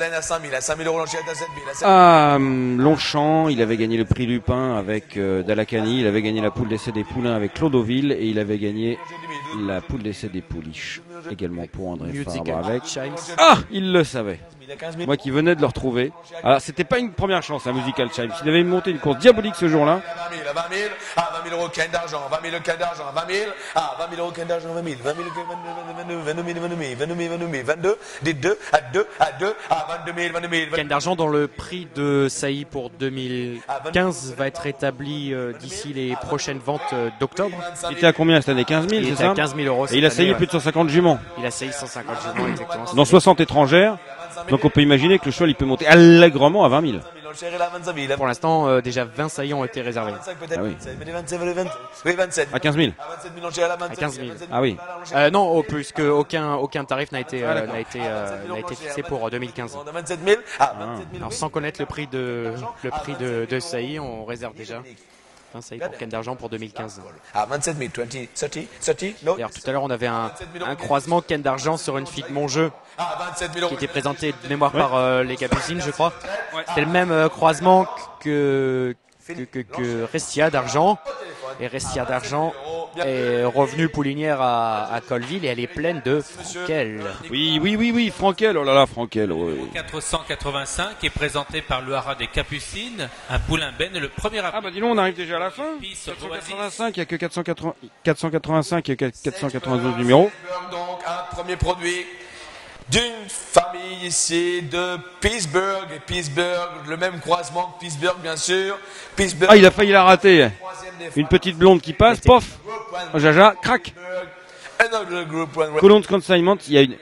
Speaker 2: Ah, Longchamp, il avait gagné le prix Lupin avec euh, Dalacani, il avait gagné la poule d'essai des poulains avec Clodoville et il avait gagné la poule d'essai des pouliches également pour André Fabre avec. Ah, il le savait. Moi qui venais de le retrouver. Alors c'était pas une première chance à Musical Chime. S'il avait monté une course diabolique ce jour-là.
Speaker 7: vingt mille, vingt mille euros Ken d'argent, vingt mille Ken d'argent, vingt mille, ah, vingt mille euros Ken d'argent, vingt mille, vingt mille, vingt-deux mille, vingt-deux mille, vingt-deux mille, vingt-deux mille, vingt-deux, des deux, à deux, à deux, à vingt-deux mille, vingt-deux mille.
Speaker 8: Ken d'argent dans le prix de Sailly pour deux mille quinze va être établi euh, d'ici les prochaines ventes euh, d'octobre.
Speaker 2: Il était à combien cette année? quinze mille, c'est ça?
Speaker 8: Il était à quinze mille euros.
Speaker 2: Et il a sailli plus de cent cinquante juments.
Speaker 8: Il a sailli cent cinquante juments, exactement.
Speaker 2: Dans soixante étrangères. Donc on peut imaginer que le cheval il peut monter allègrement à vingt mille.
Speaker 8: Pour l'instant, euh, déjà vingt saillants ont été réservés.
Speaker 2: Ah oui. À quinze mille.
Speaker 8: À quinze mille.
Speaker 2: Ah oui.
Speaker 8: Euh, non, oh, puisque aucun, aucun tarif n'a été, euh, n'a été, euh, n'a été fixé pour deux mille quinze.
Speaker 2: Ah.
Speaker 8: Alors, sans connaître le prix de, le prix de, de Sailly, on réserve déjà vingt Sailly pour Ken d'argent pour deux mille quinze.
Speaker 7: Ah, vingt-sept mille, vingt, trente, trente, no.
Speaker 8: D'ailleurs, tout à l'heure, on avait un, un croisement Ken d'argent sur une fille de Montjeu qui était présentée de mémoire par euh, les Capucines, je crois. C'était le même euh, croisement que, que, que, que Restia d'argent. Et Restia d'argent est revenue poulinière à, à Colville et elle est pleine de Frankel.
Speaker 2: Oui, oui, oui, oui, Frankel, oh là là, Frankel. Ouais.
Speaker 4: quatre cent quatre-vingt-cinq est présenté par le haras des Capucines, un poulain Ben le premier après.
Speaker 2: Ah bah dis donc, on arrive déjà à la fin. quatre cent quatre-vingt-cinq, il n'y a que quatre cent quatre-vingts, quatre cent quatre-vingt-cinq, il y a que quatre cent quatre-vingt-douze numéros.
Speaker 7: Donc un premier produit d'une famille ici de Pittsburgh, et Pittsburgh, le même croisement que Pittsburgh bien sûr. Pittsburgh,
Speaker 2: ah, il a failli la rater. Une petite blonde qui passe, pof, oh, Jaja, crac. Coulon's Consignment, il y a une...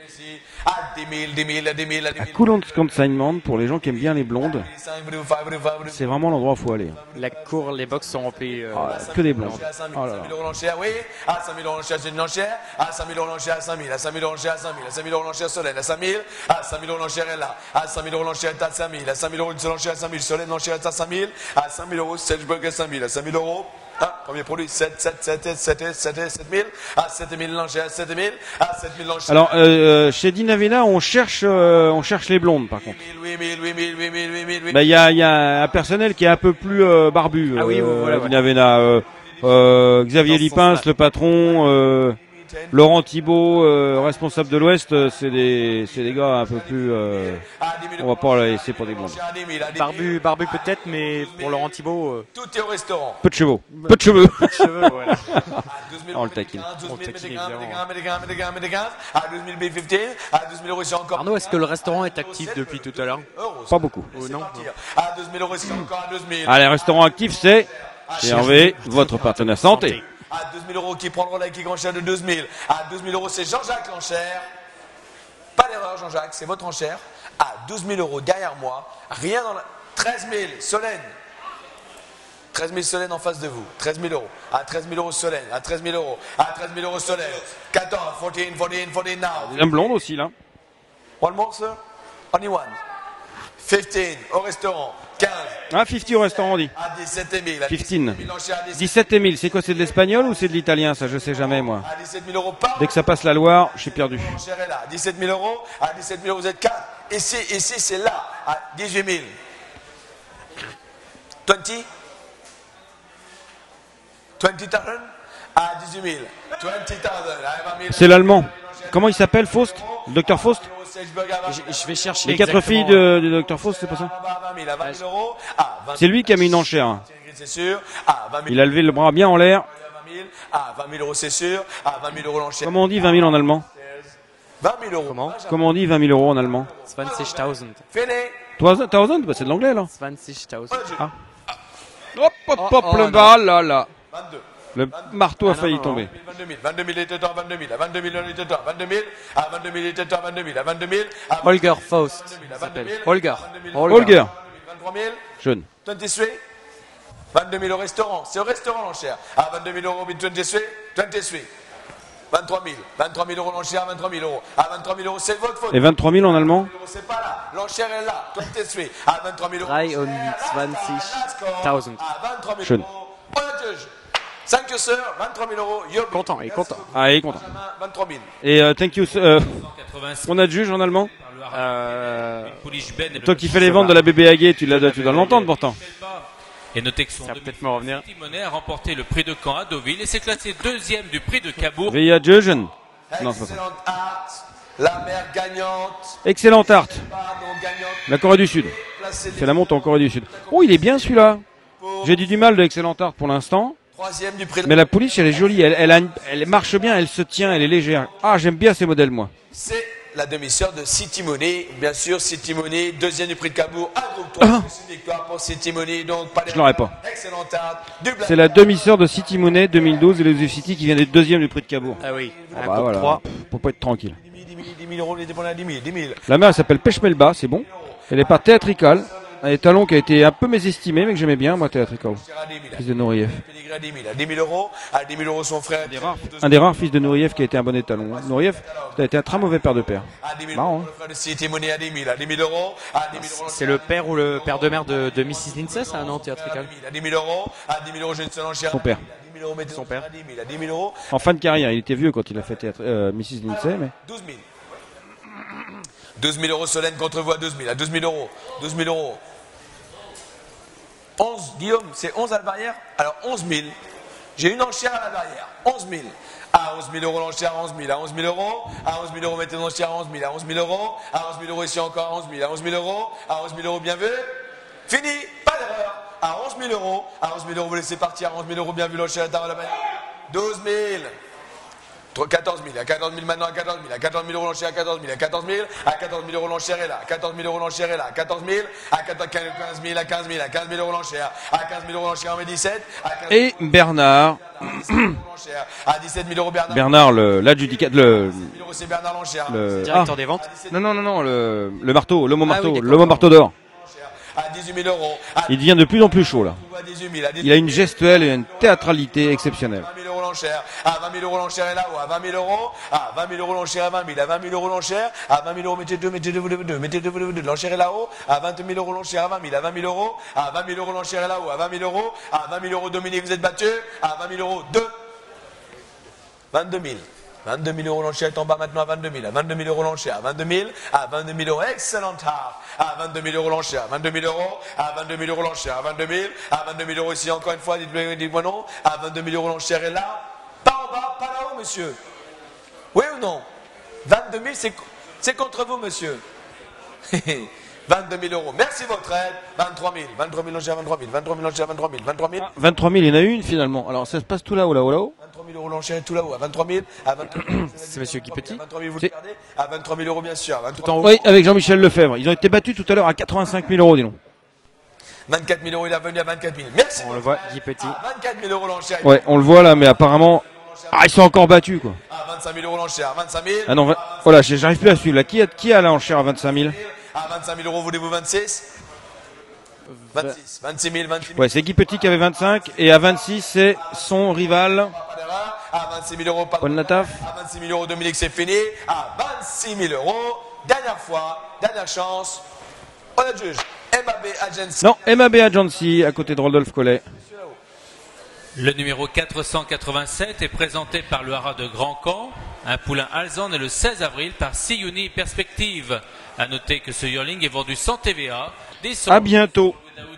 Speaker 2: À Coulon's Consignment, pour les gens qui aiment bien les blondes, c'est vraiment l'endroit où il faut aller.
Speaker 8: La cour, les box sont remplies. Euh,
Speaker 2: ah, que des blondes.
Speaker 7: Oh là là. Oui, à cinq mille euros l'enchère, c'est une enchère. À cinq mille euros l'enchère, à cinq mille. À cinq mille euros l'enchère, à cinq mille. À cinq mille euros l'enchère, Solène. À cinq mille. À cinq mille euros l'enchère est là. À cinq mille euros l'enchère est à cinq mille. À cinq mille euros l'enchère à cinq mille. Solène l'enchère est à cinq mille. À cinq mille euros, Sedgeburg à cinq mille. À cinq mille euros. Ah, premier produit, sept, sept, sept, sept, sept, sept mille, à sept mille l'enchère, à sept mille, à sept mille l'enchère.
Speaker 2: Alors, euh, chez Dinavena, on cherche, euh, on cherche les blondes, par contre.
Speaker 7: huit mille, huit mille, huit mille, huit mille, huit mille.
Speaker 2: Bah, il y a, y a un personnel qui est un peu plus euh, barbu.
Speaker 8: Ah oui,
Speaker 2: euh,
Speaker 8: voilà,
Speaker 2: Dinavena, euh, euh, Xavier Lipins, le patron, euh, Laurent Thibault, euh, responsable de l'Ouest, euh, c'est des, c'est des gars un peu plus. Euh, on va pas les laisser pour des blondes.
Speaker 8: Barbu, barbu peut-être, mais pour Laurent Thibault. Euh...
Speaker 7: Tout est au restaurant.
Speaker 2: Peu de chevaux. Peu de cheveux.
Speaker 8: Peu de cheveux, voilà.
Speaker 2: On le taquine.
Speaker 8: On le taquine, évidemment. Arnaud, est-ce que le restaurant est actif depuis tout à l'heure?
Speaker 2: Pas beaucoup.
Speaker 8: Oh, non.
Speaker 2: Allez, restaurant actif, c'est C R V, votre partenaire santé.
Speaker 7: À douze mille euros, qui prend le relais, qui enchère de douze mille. À douze mille euros, c'est Jean-Jacques l'enchère. Pas d'erreur, Jean-Jacques, c'est votre enchère. À douze mille euros derrière moi, rien dans la. treize mille, Solène. treize mille Solène en face de vous. treize mille euros. À treize mille euros, Solène. À treize mille euros. À treize mille euros, Solène. quatorze, quatorze, quatorze, quatorze now.
Speaker 2: Un blonde aussi, là.
Speaker 7: One more, sir? Only one. quinze au restaurant. quinze.
Speaker 2: Ah, cinquante au restaurant, on dit.
Speaker 7: À dix-sept mille.
Speaker 2: quinze. dix-sept mille, c'est quoi? C'est de l'espagnol ou c'est de l'italien? Ça, je sais jamais, moi.
Speaker 7: À dix-sept mille euros par.
Speaker 2: Dès que ça passe la Loire, je suis perdu.
Speaker 7: À dix-sept mille euros. À dix-sept mille euros, vous êtes quatre. Ici, ici, c'est là. À dix-huit mille. vingt. vingt thousand. À dix-huit mille. vingt thousand.
Speaker 2: C'est l'allemand. Comment il s'appelle, Faust? Le docteur Faust?
Speaker 8: Je, je vais chercher.
Speaker 2: Les quatre filles de, de docteur Faust, c'est pas ça? C'est lui qui a mis une enchère. Il a levé le bras bien en l'air.
Speaker 7: vingt mille euros, c'est sûr. À vingt mille euros l'enchère.
Speaker 2: Comment on dit vingt mille en allemand?
Speaker 7: vingt mille euros.
Speaker 8: Comment?
Speaker 2: Comment on dit vingt mille euros en allemand?
Speaker 8: vingt-six mille.
Speaker 2: Thousand, bah c'est de l'anglais là.
Speaker 8: vingt-six mille.
Speaker 2: Ah. Hop, hop, hop, oh, oh, le bas, là, là.
Speaker 7: vingt-deux.
Speaker 2: Le marteau a
Speaker 7: ah,
Speaker 2: failli
Speaker 7: non, non,
Speaker 2: tomber.
Speaker 7: vingt-deux mille, vingt-deux mille, vingt-deux mille, vingt-deux mille, vingt-deux mille, à vingt-deux mille, vingt-deux mille, vingt-deux mille,
Speaker 8: Holger Faust. Holger.
Speaker 2: Holger.
Speaker 7: vingt-trois mille.
Speaker 2: Jeune.
Speaker 7: vingt-trois. vingt-deux mille au restaurant. C'est au restaurant l'enchère. À vingt-deux mille euros, vingt-trois. vingt-trois. vingt-trois mille. vingt-trois mille euros l'enchère, vingt-trois mille euros. À vingt-trois mille euros, c'est votre faute.
Speaker 2: Et vingt-trois mille en allemand?
Speaker 7: C'est pas là. L'enchère est là. vingt-trois à vingt-trois mille euros.
Speaker 8: dreiundzwanzigtausend.
Speaker 7: À vingt-trois mille
Speaker 2: Schön.
Speaker 7: euros. On a juge. cinq sœurs, vingt-trois mille euros.
Speaker 8: Content, il est content.
Speaker 2: Ah, il est content.
Speaker 7: vingt-trois mille.
Speaker 2: Et uh, thank you. Euh, on a de juge en allemand?
Speaker 8: Euh,
Speaker 2: Toi qui fais les ventes de la B B A G, tu, tu dois l'entendre pourtant.
Speaker 4: Et notez que son
Speaker 8: ça va peut-être me revenir.
Speaker 4: Timonet a remporté le prix de Caen à Deauville et s'est classé deuxième du prix de Cabourg.
Speaker 2: Via Jugen. Non, c'est pas ça.
Speaker 7: Excellente art. La mère gagnante.
Speaker 2: Excellente art.
Speaker 7: Pardon, gagnante.
Speaker 2: La Corée du Sud. C'est la monte en Corée du Sud. Oh, il est bien celui-là. J'ai dit du mal de Excellente art pour l'instant.
Speaker 7: Troisième du prix de...
Speaker 2: Mais la pouliche, elle est jolie. Elle, elle, a une- elle marche bien, elle se tient, elle est légère. Ah, j'aime bien ces modèles, moi.
Speaker 7: C'est la demi-sœur de City Money. Bien sûr, City Money, deuxième du prix de Cabourg. Un groupe trois.
Speaker 2: Ah.
Speaker 7: C'est une victoire pour City Money. Donc, pas
Speaker 2: Je l'aurais pas.
Speaker 7: Excellente art. Du blanc.
Speaker 2: C'est la demi-sœur de City Money deux mille douze et les City qui vient d'être deuxième du prix de Cabourg.
Speaker 8: Ah oui,
Speaker 2: Ah
Speaker 8: un
Speaker 2: bah
Speaker 8: coup
Speaker 2: voilà.
Speaker 8: trois.
Speaker 2: Pour pas être tranquille.
Speaker 7: dix mille, dix mille, dix mille euros, les dépendants à dix mille, dix mille.
Speaker 2: La mère elle s'appelle Peshmelba, c'est bon. Elle est pas théâtricale. Elle est talon qui a été un peu mésestimé, mais que j'aimais bien, moi, théâtrical. Fils de Nourieff.
Speaker 7: Pédigré à dix mille. À dix mille euros. À dix mille euros, son frère.
Speaker 2: Un des rares fils de Nourieff qui a été un bon étalon. Nourieff, ça a été un très mauvais père de père.
Speaker 7: À dix mille
Speaker 2: Marrant,
Speaker 7: euros,
Speaker 2: hein.
Speaker 7: le frère de City Money à dix mille. À dix mille euros. À dix mille euros.
Speaker 8: C'est le père ou le père de mère de, de Missus Lindsay, ça, non, théâtrical?
Speaker 7: À dix mille euros. À dix mille euros, j'ai une seule enchère.
Speaker 2: Son père.
Speaker 7: À dix mille euros, mettez
Speaker 8: Son père.
Speaker 7: À dix mille. À dix mille euros.
Speaker 2: En fin de carrière, il était vieux quand il a fait théâtre, euh, missus Lindsay, mais.
Speaker 7: douze mille. douze mille euros, Solène contre vous à douze mille. À douze mille euros. douze mille euros. onze, Guillaume, c'est onze à la barrière? Alors onze mille. J'ai une enchère à la barrière. onze mille. À onze mille euros l'enchère, à onze mille. À onze mille euros. À onze mille euros, mettez l'enchère à onze mille. À onze mille euros. À onze mille euros ici encore à onze mille. À onze mille euros. À onze mille euros, bien vu. Fini, pas d'erreur. À onze mille euros. À onze mille euros, vous laissez partir. À onze mille euros, bien vu l'enchère à la barrière. douze mille. quatorze mille, à quatorze mille maintenant, à quatorze mille, à quatorze mille euros l'enchère, à quatorze mille, à quatorze mille, à quatorze mille euros l'enchère est là, à quatorze mille euros l'enchère est là, à quatorze mille, à quinze mille, à quinze mille, à quinze mille euros l'enchère, à quinze mille euros l'enchère en dix-sept, à quinze
Speaker 2: Et Bernard.
Speaker 7: à dix-sept mille euros Bernard.
Speaker 2: Bernard, le, l'adjudicat, le,
Speaker 7: dix-sept mille euros c'est Bernard l'enchère.
Speaker 2: le,
Speaker 8: Directeur
Speaker 2: ah.
Speaker 8: des ventes.
Speaker 2: Non, non, non, non, le, le marteau, l'homme au
Speaker 8: Ah
Speaker 2: marteau,
Speaker 8: oui, d'accord.
Speaker 2: l'homme au marteau d'or.
Speaker 7: À dix-huit mille euros. À
Speaker 2: Il devient de plus en plus chaud, là.
Speaker 7: dix-huit mille, à dix-huit
Speaker 2: Il a une gestuelle et une théâtralité exceptionnelle.
Speaker 7: vingt mille euros l'enchère, à vingt mille euros l'enchère est là-haut, à vingt mille euros, à vingt mille euros l'enchère à vingt mille, à vingt mille euros l'enchère, à vingt mille euros, mettez deux, mettez deux, mettez deux, mettez deux, mettez deux, l'enchère est là-haut, à vingt mille euros l'enchère à vingt mille, à vingt mille euros, à vingt mille euros l'enchère est là-haut, à vingt mille euros, à vingt mille euros Dominique, vous êtes battu, à vingt mille euros, deux, vingt-deux mille. vingt-deux mille euros l'enchère est en bas maintenant à vingt-deux mille, à vingt-deux mille euros l'enchère, à vingt-deux mille, à vingt-deux mille euros, excellente art, à vingt-deux mille euros l'enchère, à vingt-deux mille euros, à vingt-deux mille euros l'enchère, à vingt-deux mille, à vingt-deux mille euros ici encore une fois, dites-moi dites non, à vingt-deux mille euros l'enchère est là, pas en bas, pas là-haut monsieur. Oui ou non? vingt-deux mille c'est, c'est contre vous monsieur. vingt-deux mille euros, merci votre aide, vingt-trois mille, vingt-trois mille l'enchère, vingt-trois mille, vingt-trois mille l'enchère, vingt-trois mille, vingt-trois mille.
Speaker 2: vingt-trois mille, il y en a une finalement. Alors ça se passe tout là-haut, là-haut, là-haut.
Speaker 7: vingt-trois mille euros l'enchère tout là-haut, à vingt-trois mille, à vingt-trois mille.
Speaker 8: C'est monsieur Guy Petit.
Speaker 7: À vingt-trois mille, vous
Speaker 2: C'est-
Speaker 7: le perdez, à vingt-trois mille euros bien sûr, à vingt-trois
Speaker 8: Tout en haut.
Speaker 2: Oui, avec Jean-Michel Lefebvre. Ils ont été battus tout à l'heure à quatre-vingt-cinq mille euros, dis donc.
Speaker 7: vingt-quatre mille euros, il est revenu à vingt-quatre mille. Merci.
Speaker 8: On le voit, Guy Petit.
Speaker 7: À vingt-quatre mille euros l'enchère.
Speaker 2: Ouais, on le voit là, mais apparemment. Ah, ils sont encore battus, quoi.
Speaker 7: À vingt-cinq mille euros l'enchère, vingt-cinq mille.
Speaker 2: Ah non, vingt- voilà, j'arrive plus à suivre là. Qui a, qui a la enchère à vingt-cinq mille?
Speaker 7: À vingt-cinq mille euros, voulez-vous vingt-six? vingt-six, vingt-six mille, vingt-six mille.
Speaker 2: Ouais, c'est Guy Petit qui avait vingt-cinq. Et à vingt-six, c'est son rival.
Speaker 7: Pas d'erreur. À vingt-six mille euros, pas
Speaker 2: Paul Nataf.
Speaker 7: À vingt-six mille euros, Dominique, c'est fini. À vingt-six mille euros, dernière fois, dernière chance. On a le juge. M A B Agency.
Speaker 2: Non, M A B Agency à côté de Rodolphe Collet.
Speaker 4: Le numéro quatre cent quatre-vingt-sept est présenté par le haras de Grand Camp. Un poulain Alzan est le seize avril par Siouni Perspective. À noter que ce yearling est vendu sans T V A.
Speaker 2: À bientôt.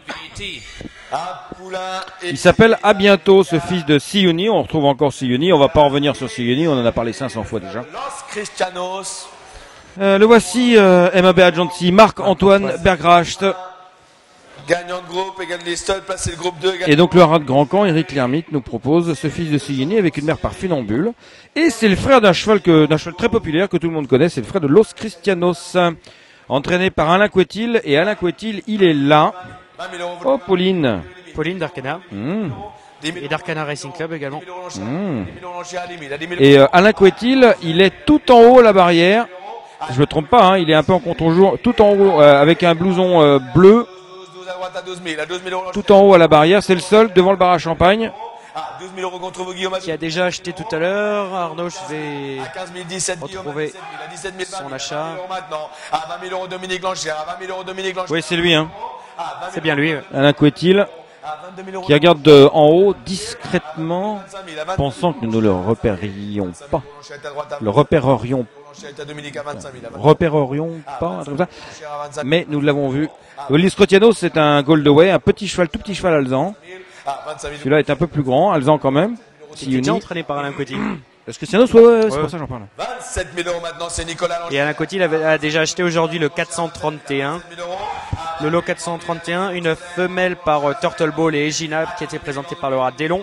Speaker 7: Un poulain et
Speaker 2: Il s'appelle À bientôt, ce fils de Siouni. On retrouve encore Siouni. On va pas revenir sur Siouni. On en a parlé cinq cents fois déjà.
Speaker 7: Los Cristianos.
Speaker 2: Euh, le voici, euh, M A B Agency, Marc-Antoine Bergracht.
Speaker 7: Gagnant de groupe, égal les stud, placez le groupe deux.
Speaker 2: Et donc le haras de Grand Camp, Eric Lermite, nous propose ce fils de Siouni avec une mère par funambule. Et c'est le frère d'un cheval que, d'un cheval très populaire que tout le monde connaît. C'est le frère de Los Cristianos. Entraîné par Alain Couetil. Et Alain Couetil, il est là. Oh, Pauline.
Speaker 8: Pauline d'Arcana.
Speaker 2: Mmh.
Speaker 8: Et d'Arcana Racing Club également.
Speaker 2: Mmh. Et euh, Alain Couetil, il est tout en haut à la barrière. Je me trompe pas, hein, il est un peu en contre-jour, tout en haut euh, avec un blouson euh, bleu, tout en haut à la barrière. C'est le seul devant le bar à champagne.
Speaker 7: À douze mille euros contre vous, Guillaume.
Speaker 8: Qui a déjà acheté tout à l'heure. Arnaud, je vais
Speaker 7: à quinze mille, dix-sept,
Speaker 8: retrouver son achat.
Speaker 7: Maintenant. À vingt mille euros, Dominique Lanchère. À vingt mille euros, Dominique Lanchère.
Speaker 2: Oui, c'est lui. Hein.
Speaker 8: C'est bien lui.
Speaker 2: Alain Couetil, qui regarde de, en haut discrètement, pensant que nous ne le repérions pas. Le repérerions repérerions pas, un truc comme ça. Mais nous l'avons vu. Oli Scrotiano, c'est un Goldaway, un petit cheval, tout petit cheval alezan. Celui-là est un peu plus grand, alezan quand même.
Speaker 8: Il était entraîné par Alain Couetil.
Speaker 2: Est-ce que Scrotiano, soit, ouais, c'est pour ça que j'en parle.
Speaker 7: vingt-sept mille euros maintenant, c'est Nicolas Lanchère.
Speaker 8: Et Alain Couetil avait, a déjà acheté aujourd'hui le quatre cent trente et un. Le lot quatre cent trente et un, une femelle par uh, Turtle Ball et Egina qui était présentée par le rat Délon.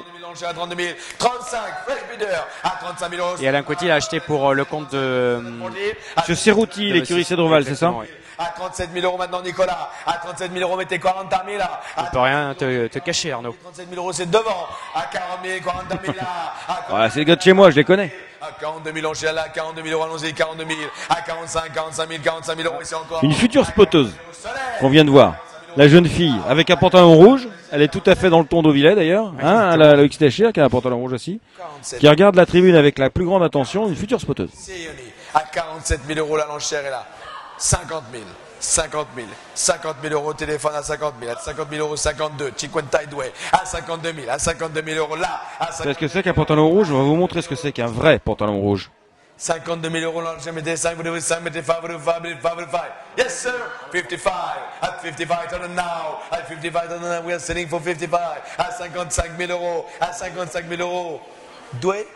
Speaker 8: Et Alain Couetil a acheté pour uh, le compte de
Speaker 2: Monsieur Serrouti, l'écurie Cédroval, c'est ça?
Speaker 7: À trente-sept mille euros maintenant, Nicolas. À trente-sept mille euros, mettez quarante mille là.
Speaker 8: On ne peut rien te, te cacher, Arnaud.
Speaker 7: trente-sept mille euros, c'est devant. À quarante mille, quarante mille là.
Speaker 2: Voilà, c'est les gars de chez moi, je les connais.
Speaker 7: À quarante-deux mille, on chère là. quarante-deux mille euros, allons-y. quarante-deux mille. À quarante-cinq, quarante-cinq mille, quarante-cinq mille euros, ici encore.
Speaker 2: Une future spoteuse qu'on vient de voir. La jeune fille avec un pantalon rouge, elle est tout à fait dans le ton d'Auvillet d'ailleurs, hein, la Loïc Stécher qui a un pantalon rouge aussi, qui regarde la tribune avec la plus grande attention, une future spoteuse.
Speaker 7: À quarante-sept mille euros, la l'enchère est là. cinquante mille, cinquante mille, cinquante mille euros, téléphone à cinquante mille, à cinquante mille euros, cinquante-deux, Chiquenta Idway, à cinquante-deux mille, à cinquante-deux mille euros là.
Speaker 2: C'est ce que c'est qu'un pantalon rouge, on va vous montrer ce que c'est qu'un vrai pantalon rouge.
Speaker 7: cinquante-deux mille euros, l'enchère, mettez cinq, mettez cinq, mettez cinq, mettez cinq, mettez cinq, mettez cinq. Yes, sir. fifty-five. At fifty-five thousand now. At fifty-five thousand now, we are selling for fifty-five. À cinquante-cinq mille euros. À cinquante-cinq mille euros. Doué.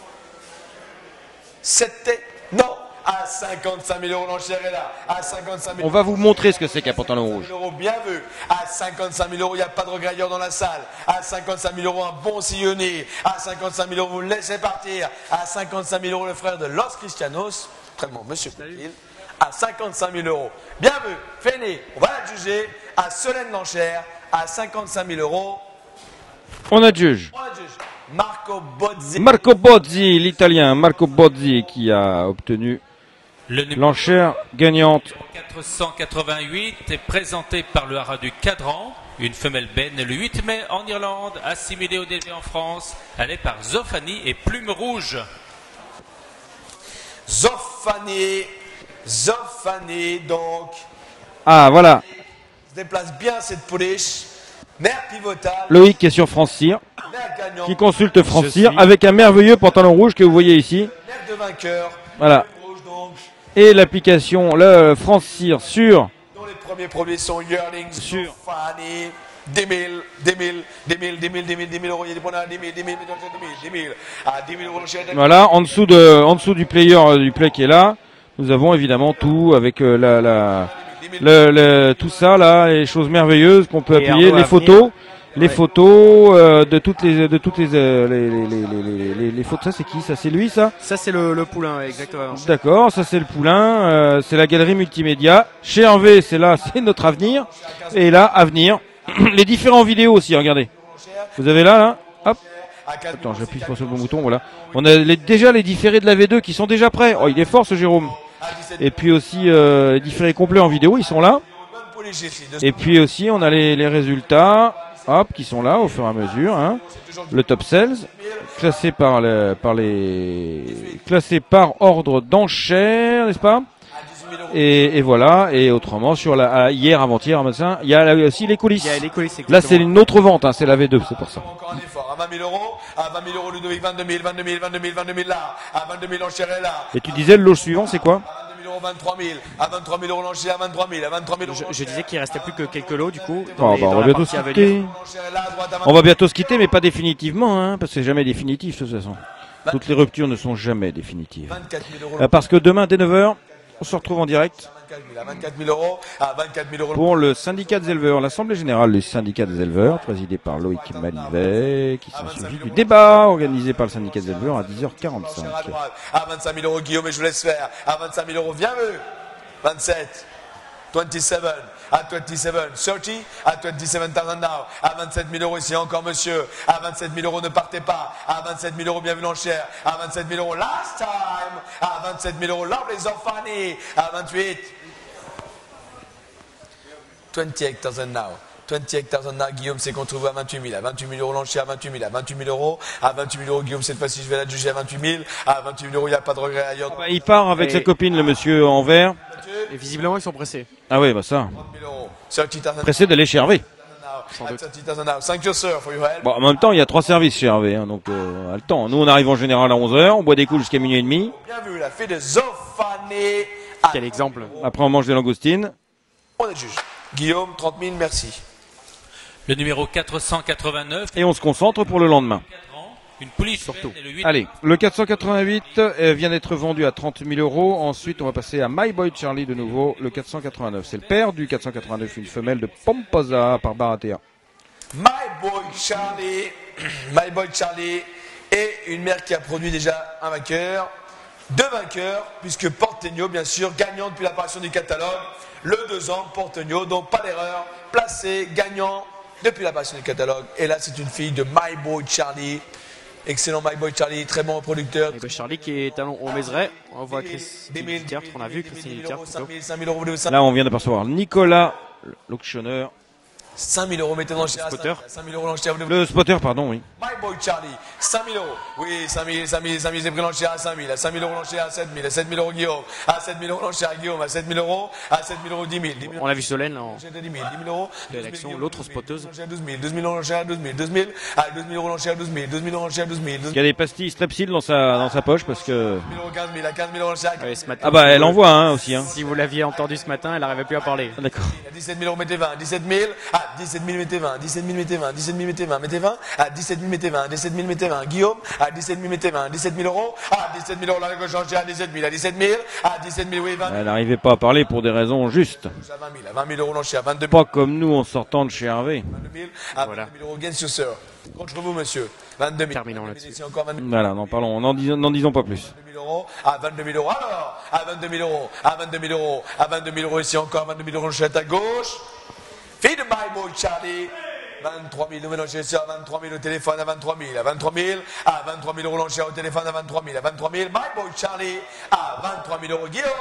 Speaker 7: C'était. Non. À cinquante-cinq mille euros, l'enchère est là. À cinquante-cinq mille.
Speaker 2: On va vous montrer ce que c'est qu'un pantalon rouge.
Speaker 7: Bien vu. À cinquante-cinq mille euros, il n'y a pas de regailleur dans la salle. À cinquante-cinq mille euros, un bon sillonné. À cinquanté-cinq mille euros, vous le laissez partir. À cinquante-cinq mille euros, le frère de Los Cristianos. Très bon, monsieur Coutil. À cinquante-cinq mille euros. Bien vu. Fainé. On va la juger. À Solène l'enchère. À cinquante-cinq mille euros.
Speaker 2: On adjuge.
Speaker 7: On adjuge. Marco Bozzi.
Speaker 2: Marco Bozzi, l'italien. Marco Bozzi qui a obtenu l'enchère gagnante.
Speaker 4: quatre cent quatre-vingt-huit est présenté par le haras du Cadran. Une femelle benne le huit mai en Irlande, assimilée au délevé en France. Elle est par Zofani et Plume Rouge.
Speaker 7: Zofani, Zofani, donc.
Speaker 2: Ah, voilà.
Speaker 7: Se déplace bien cette pouliche. Mère pivotale.
Speaker 2: Loïc qui est sur France Cyr, qui consulte France Cyr avec un merveilleux pantalon rouge que vous voyez ici.
Speaker 7: Mère de vainqueur.
Speaker 2: Voilà. Et l'application, le France Cyr sur.
Speaker 7: Dont les premiers produits sont Yearlings,
Speaker 2: sur
Speaker 7: Fanny, dix mille, dix mille, dix mille, dix mille, dix mille, dix mille euros, il y a des points à dix mille, dix mille, dix mille, à dix mille euros.
Speaker 2: Voilà, en dessous de, en dessous du player, euh, du play qui est là, nous avons évidemment tout avec euh, la, la, le, le, tout ça là, les choses merveilleuses qu'on peut appuyer, les photos. Les ouais. photos euh, de toutes les de toutes les euh, les, les, les, les, les, les photos. Ça c'est qui? Ça c'est lui ça?
Speaker 8: Ça c'est le, le poulain, exactement.
Speaker 2: D'accord, ça c'est le poulain. Euh, c'est la galerie multimédia. Chez Hervé, c'est là, c'est notre avenir. Et là, avenir. Les différents vidéos aussi. Regardez. Vous avez là, là. Hop. Attends, j'appuie sur le bon bouton. Voilà. On a les, déjà les différés de la V deux qui sont déjà prêts. Oh, il est fort ce Jérôme. Et puis aussi euh, les différés complets en vidéo, ils sont là. Et puis aussi, on a les, les résultats. Hop, qui sont là au fur et à mesure. Hein. Le top sales, classé par, le, par les, classé par ordre d'enchères, n'est-ce pas? Et, et voilà. Et autrement, sur la hier, avant-hier, il y a aussi les coulisses.
Speaker 8: Il y a les coulisses,
Speaker 2: là, c'est une autre vente. Hein, c'est la V deux, c'est pour ça.
Speaker 7: Encore un effort. À vingt mille euros, à vingt mille euros, Ludovic, vingt-deux mille, vingt-deux mille, vingt-deux mille, vingt-deux mille là, à vingt-deux mille enchères est là.
Speaker 2: Et tu disais le lot suivant, c'est quoi?
Speaker 7: vingt-trois mille, à vingt-trois mille euros l'enchère, à vingt-trois mille, à vingt-trois mille euros.
Speaker 8: Je, je disais qu'il restait plus que quelques lots du coup.
Speaker 2: Oh, bah, on va bientôt se quitter. On va bientôt se quitter, mais pas définitivement, hein, parce que c'est jamais définitif de toute façon. Toutes les ruptures ne sont jamais définitives. Euh, parce que demain dès neuf heures, on se retrouve en direct.
Speaker 7: À vingt-quatre mille euros, à vingt-quatre mille euros.
Speaker 2: Pour le syndicat des éleveurs, l'assemblée générale du syndicat des éleveurs, présidée par Loïc Malivet, qui s'ensuit du débat organisé par le syndicat des éleveurs à dix heures quarante-cinq.
Speaker 7: À vingt-cinq mille euros, Guillaume, et je vous laisse faire. À vingt-cinq mille euros, viens vu. vingt-sept, vingt-sept, à vingt-sept, trente, à vingt-sept thousand now, à vingt-sept mille euros ici encore monsieur, à vingt-sept mille euros ne partez pas, à vingt-sept mille euros bienvenue en chair, à vingt-sept mille euros last time, à vingt-sept mille euros lovely Zofani, à vingt-huit, vingt-huit thousand now, vingt-huit mille now, Guillaume s'est retrouvé à vingt-huit mille, à vingt-huit mille euros l'enchère, à vingt-huit mille, à vingt-huit mille euros, à vingt-huit mille euros, Guillaume cette fois-ci je vais la juger à vingt-huit mille, à vingt-huit mille euros, il n'y a pas de regret ailleurs.
Speaker 2: Ah bah, il part avec et... sa copine, le monsieur en vert.
Speaker 8: Et visiblement ils sont pressés.
Speaker 2: Ah oui, bah ça. Pressé d'aller chez Hervé. Bon, en même temps, il y a trois services chez Hervé, hein, donc euh, à le temps. Nous, on arrive en général à onze heures, on boit des coups jusqu'à minuit et demi.
Speaker 7: Bien vu, la fée de Zofane.
Speaker 8: Quel exemple.
Speaker 2: Après, on mange des langoustines.
Speaker 7: On est juge. Guillaume, trente mille, merci.
Speaker 4: Le numéro quatre cent quatre-vingt-neuf.
Speaker 2: Et on se concentre pour le lendemain.
Speaker 4: Une pouliche surtout. Le huit...
Speaker 2: Allez, le quatre cent quatre-vingt-huit euh, vient d'être vendu à trente mille euros. Ensuite, on va passer à My Boy Charlie de nouveau, le quatre cent quatre-vingt-neuf. C'est le père du quatre cent quatre-vingt-neuf, une femelle de Pomposa par Baratea.
Speaker 7: My Boy Charlie, My Boy Charlie est une mère qui a produit déjà un vainqueur, deux vainqueurs, puisque Porteño, bien sûr, gagnant depuis l'apparition du catalogue, le deux ans, Porteño, donc pas d'erreur, placé, gagnant depuis l'apparition du catalogue. Et là, c'est une fille de My Boy Charlie. Excellent My Boy Charlie, très bon producteur.
Speaker 8: My Boy Charlie qui est talon au Mézeray. On voit Christine Littert, on a vu Christine Littert.
Speaker 2: Là, on vient d'apercevoir Nicolas, l'auctionneur.
Speaker 7: cinq mille euros, mettez dans le cher.
Speaker 2: Spotter.
Speaker 7: cinq mille euros l'enchère.
Speaker 2: Le spotter, pardon, oui.
Speaker 7: My Boy Charlie, cinq mille euros. Oui, cinq mille, cinq mille, cinq mille, c'est pris l'enchère à cinq mille. À cinq mille euros l'enchère à sept mille. À sept mille euros Guillaume. À sept mille euros l'enchère à Guillaume. À sept mille euros. À sept mille euros dix mille.
Speaker 8: On a vu Solène en
Speaker 7: dix mille euros.
Speaker 8: De l'élection, l'autre spotteuse.
Speaker 7: douze mille. douze mille euros l'enchère à douze mille. douze mille. À douze mille euros l'enchère à douze mille. douze mille euros l'enchère à douze mille.
Speaker 2: Il y a des pastilles Strepsil dans sa, dans sa poche parce que.
Speaker 7: quinze mille. À quinze mille euros l'enchère à
Speaker 8: ce matin.
Speaker 2: Ah bah, elle envoie, hein, aussi, hein.
Speaker 8: Si vous l'aviez entendu ce matin, elle n'arrivait plus à parler.
Speaker 2: D'accord.
Speaker 7: À dix-sept mille euros, mettez vingt. dix-sept mille. À dix-sept mille, mettez vingt. dix-sept mille, mettez vingt. dix-sept mille, mettez vingt. Mettez vingt. À dix-sept mille, mettez vingt. dix-sept mille, mettez vingt. Guillaume. À dix-sept mille, mettez vingt. dix-sept mille euros. À dix-sept mille euros, la gauche l'enchère à dix-sept mille. À dix-sept mille. À dix-sept mille, oui, vingt.
Speaker 2: Elle n'arrivait pas à parler pour des raisons justes.
Speaker 7: À vingt mille. À vingt mille euros l'enchère. À vingt-deux mille.
Speaker 2: Pas comme nous en sortant de chez Hervé.
Speaker 7: vingt-deux mille. À vingt-deux mille euros, gain sur sœur. Contre vous, monsieur. vingt-deux mille.
Speaker 8: Terminons là-dessus.
Speaker 2: Voilà, n'en parlons, n'en disons, n'en disons pas plus.
Speaker 7: vingt-deux mille euros, à vingt-deux mille euros, alors, à vingt-deux mille euros, à vingt-deux mille euros, à vingt-deux mille euros, ici encore, vingt-deux mille euros, l'enchère à gauche. Fille de My Boy Charlie, vingt-trois mille, nous l'enchère à vingt-trois mille au téléphone, à vingt-trois mille, à vingt-trois mille, à vingt-trois mille euros, l'enchère au téléphone, à vingt-trois mille, à vingt-trois mille, My Boy Charlie, à vingt-trois mille euros, Guillaume.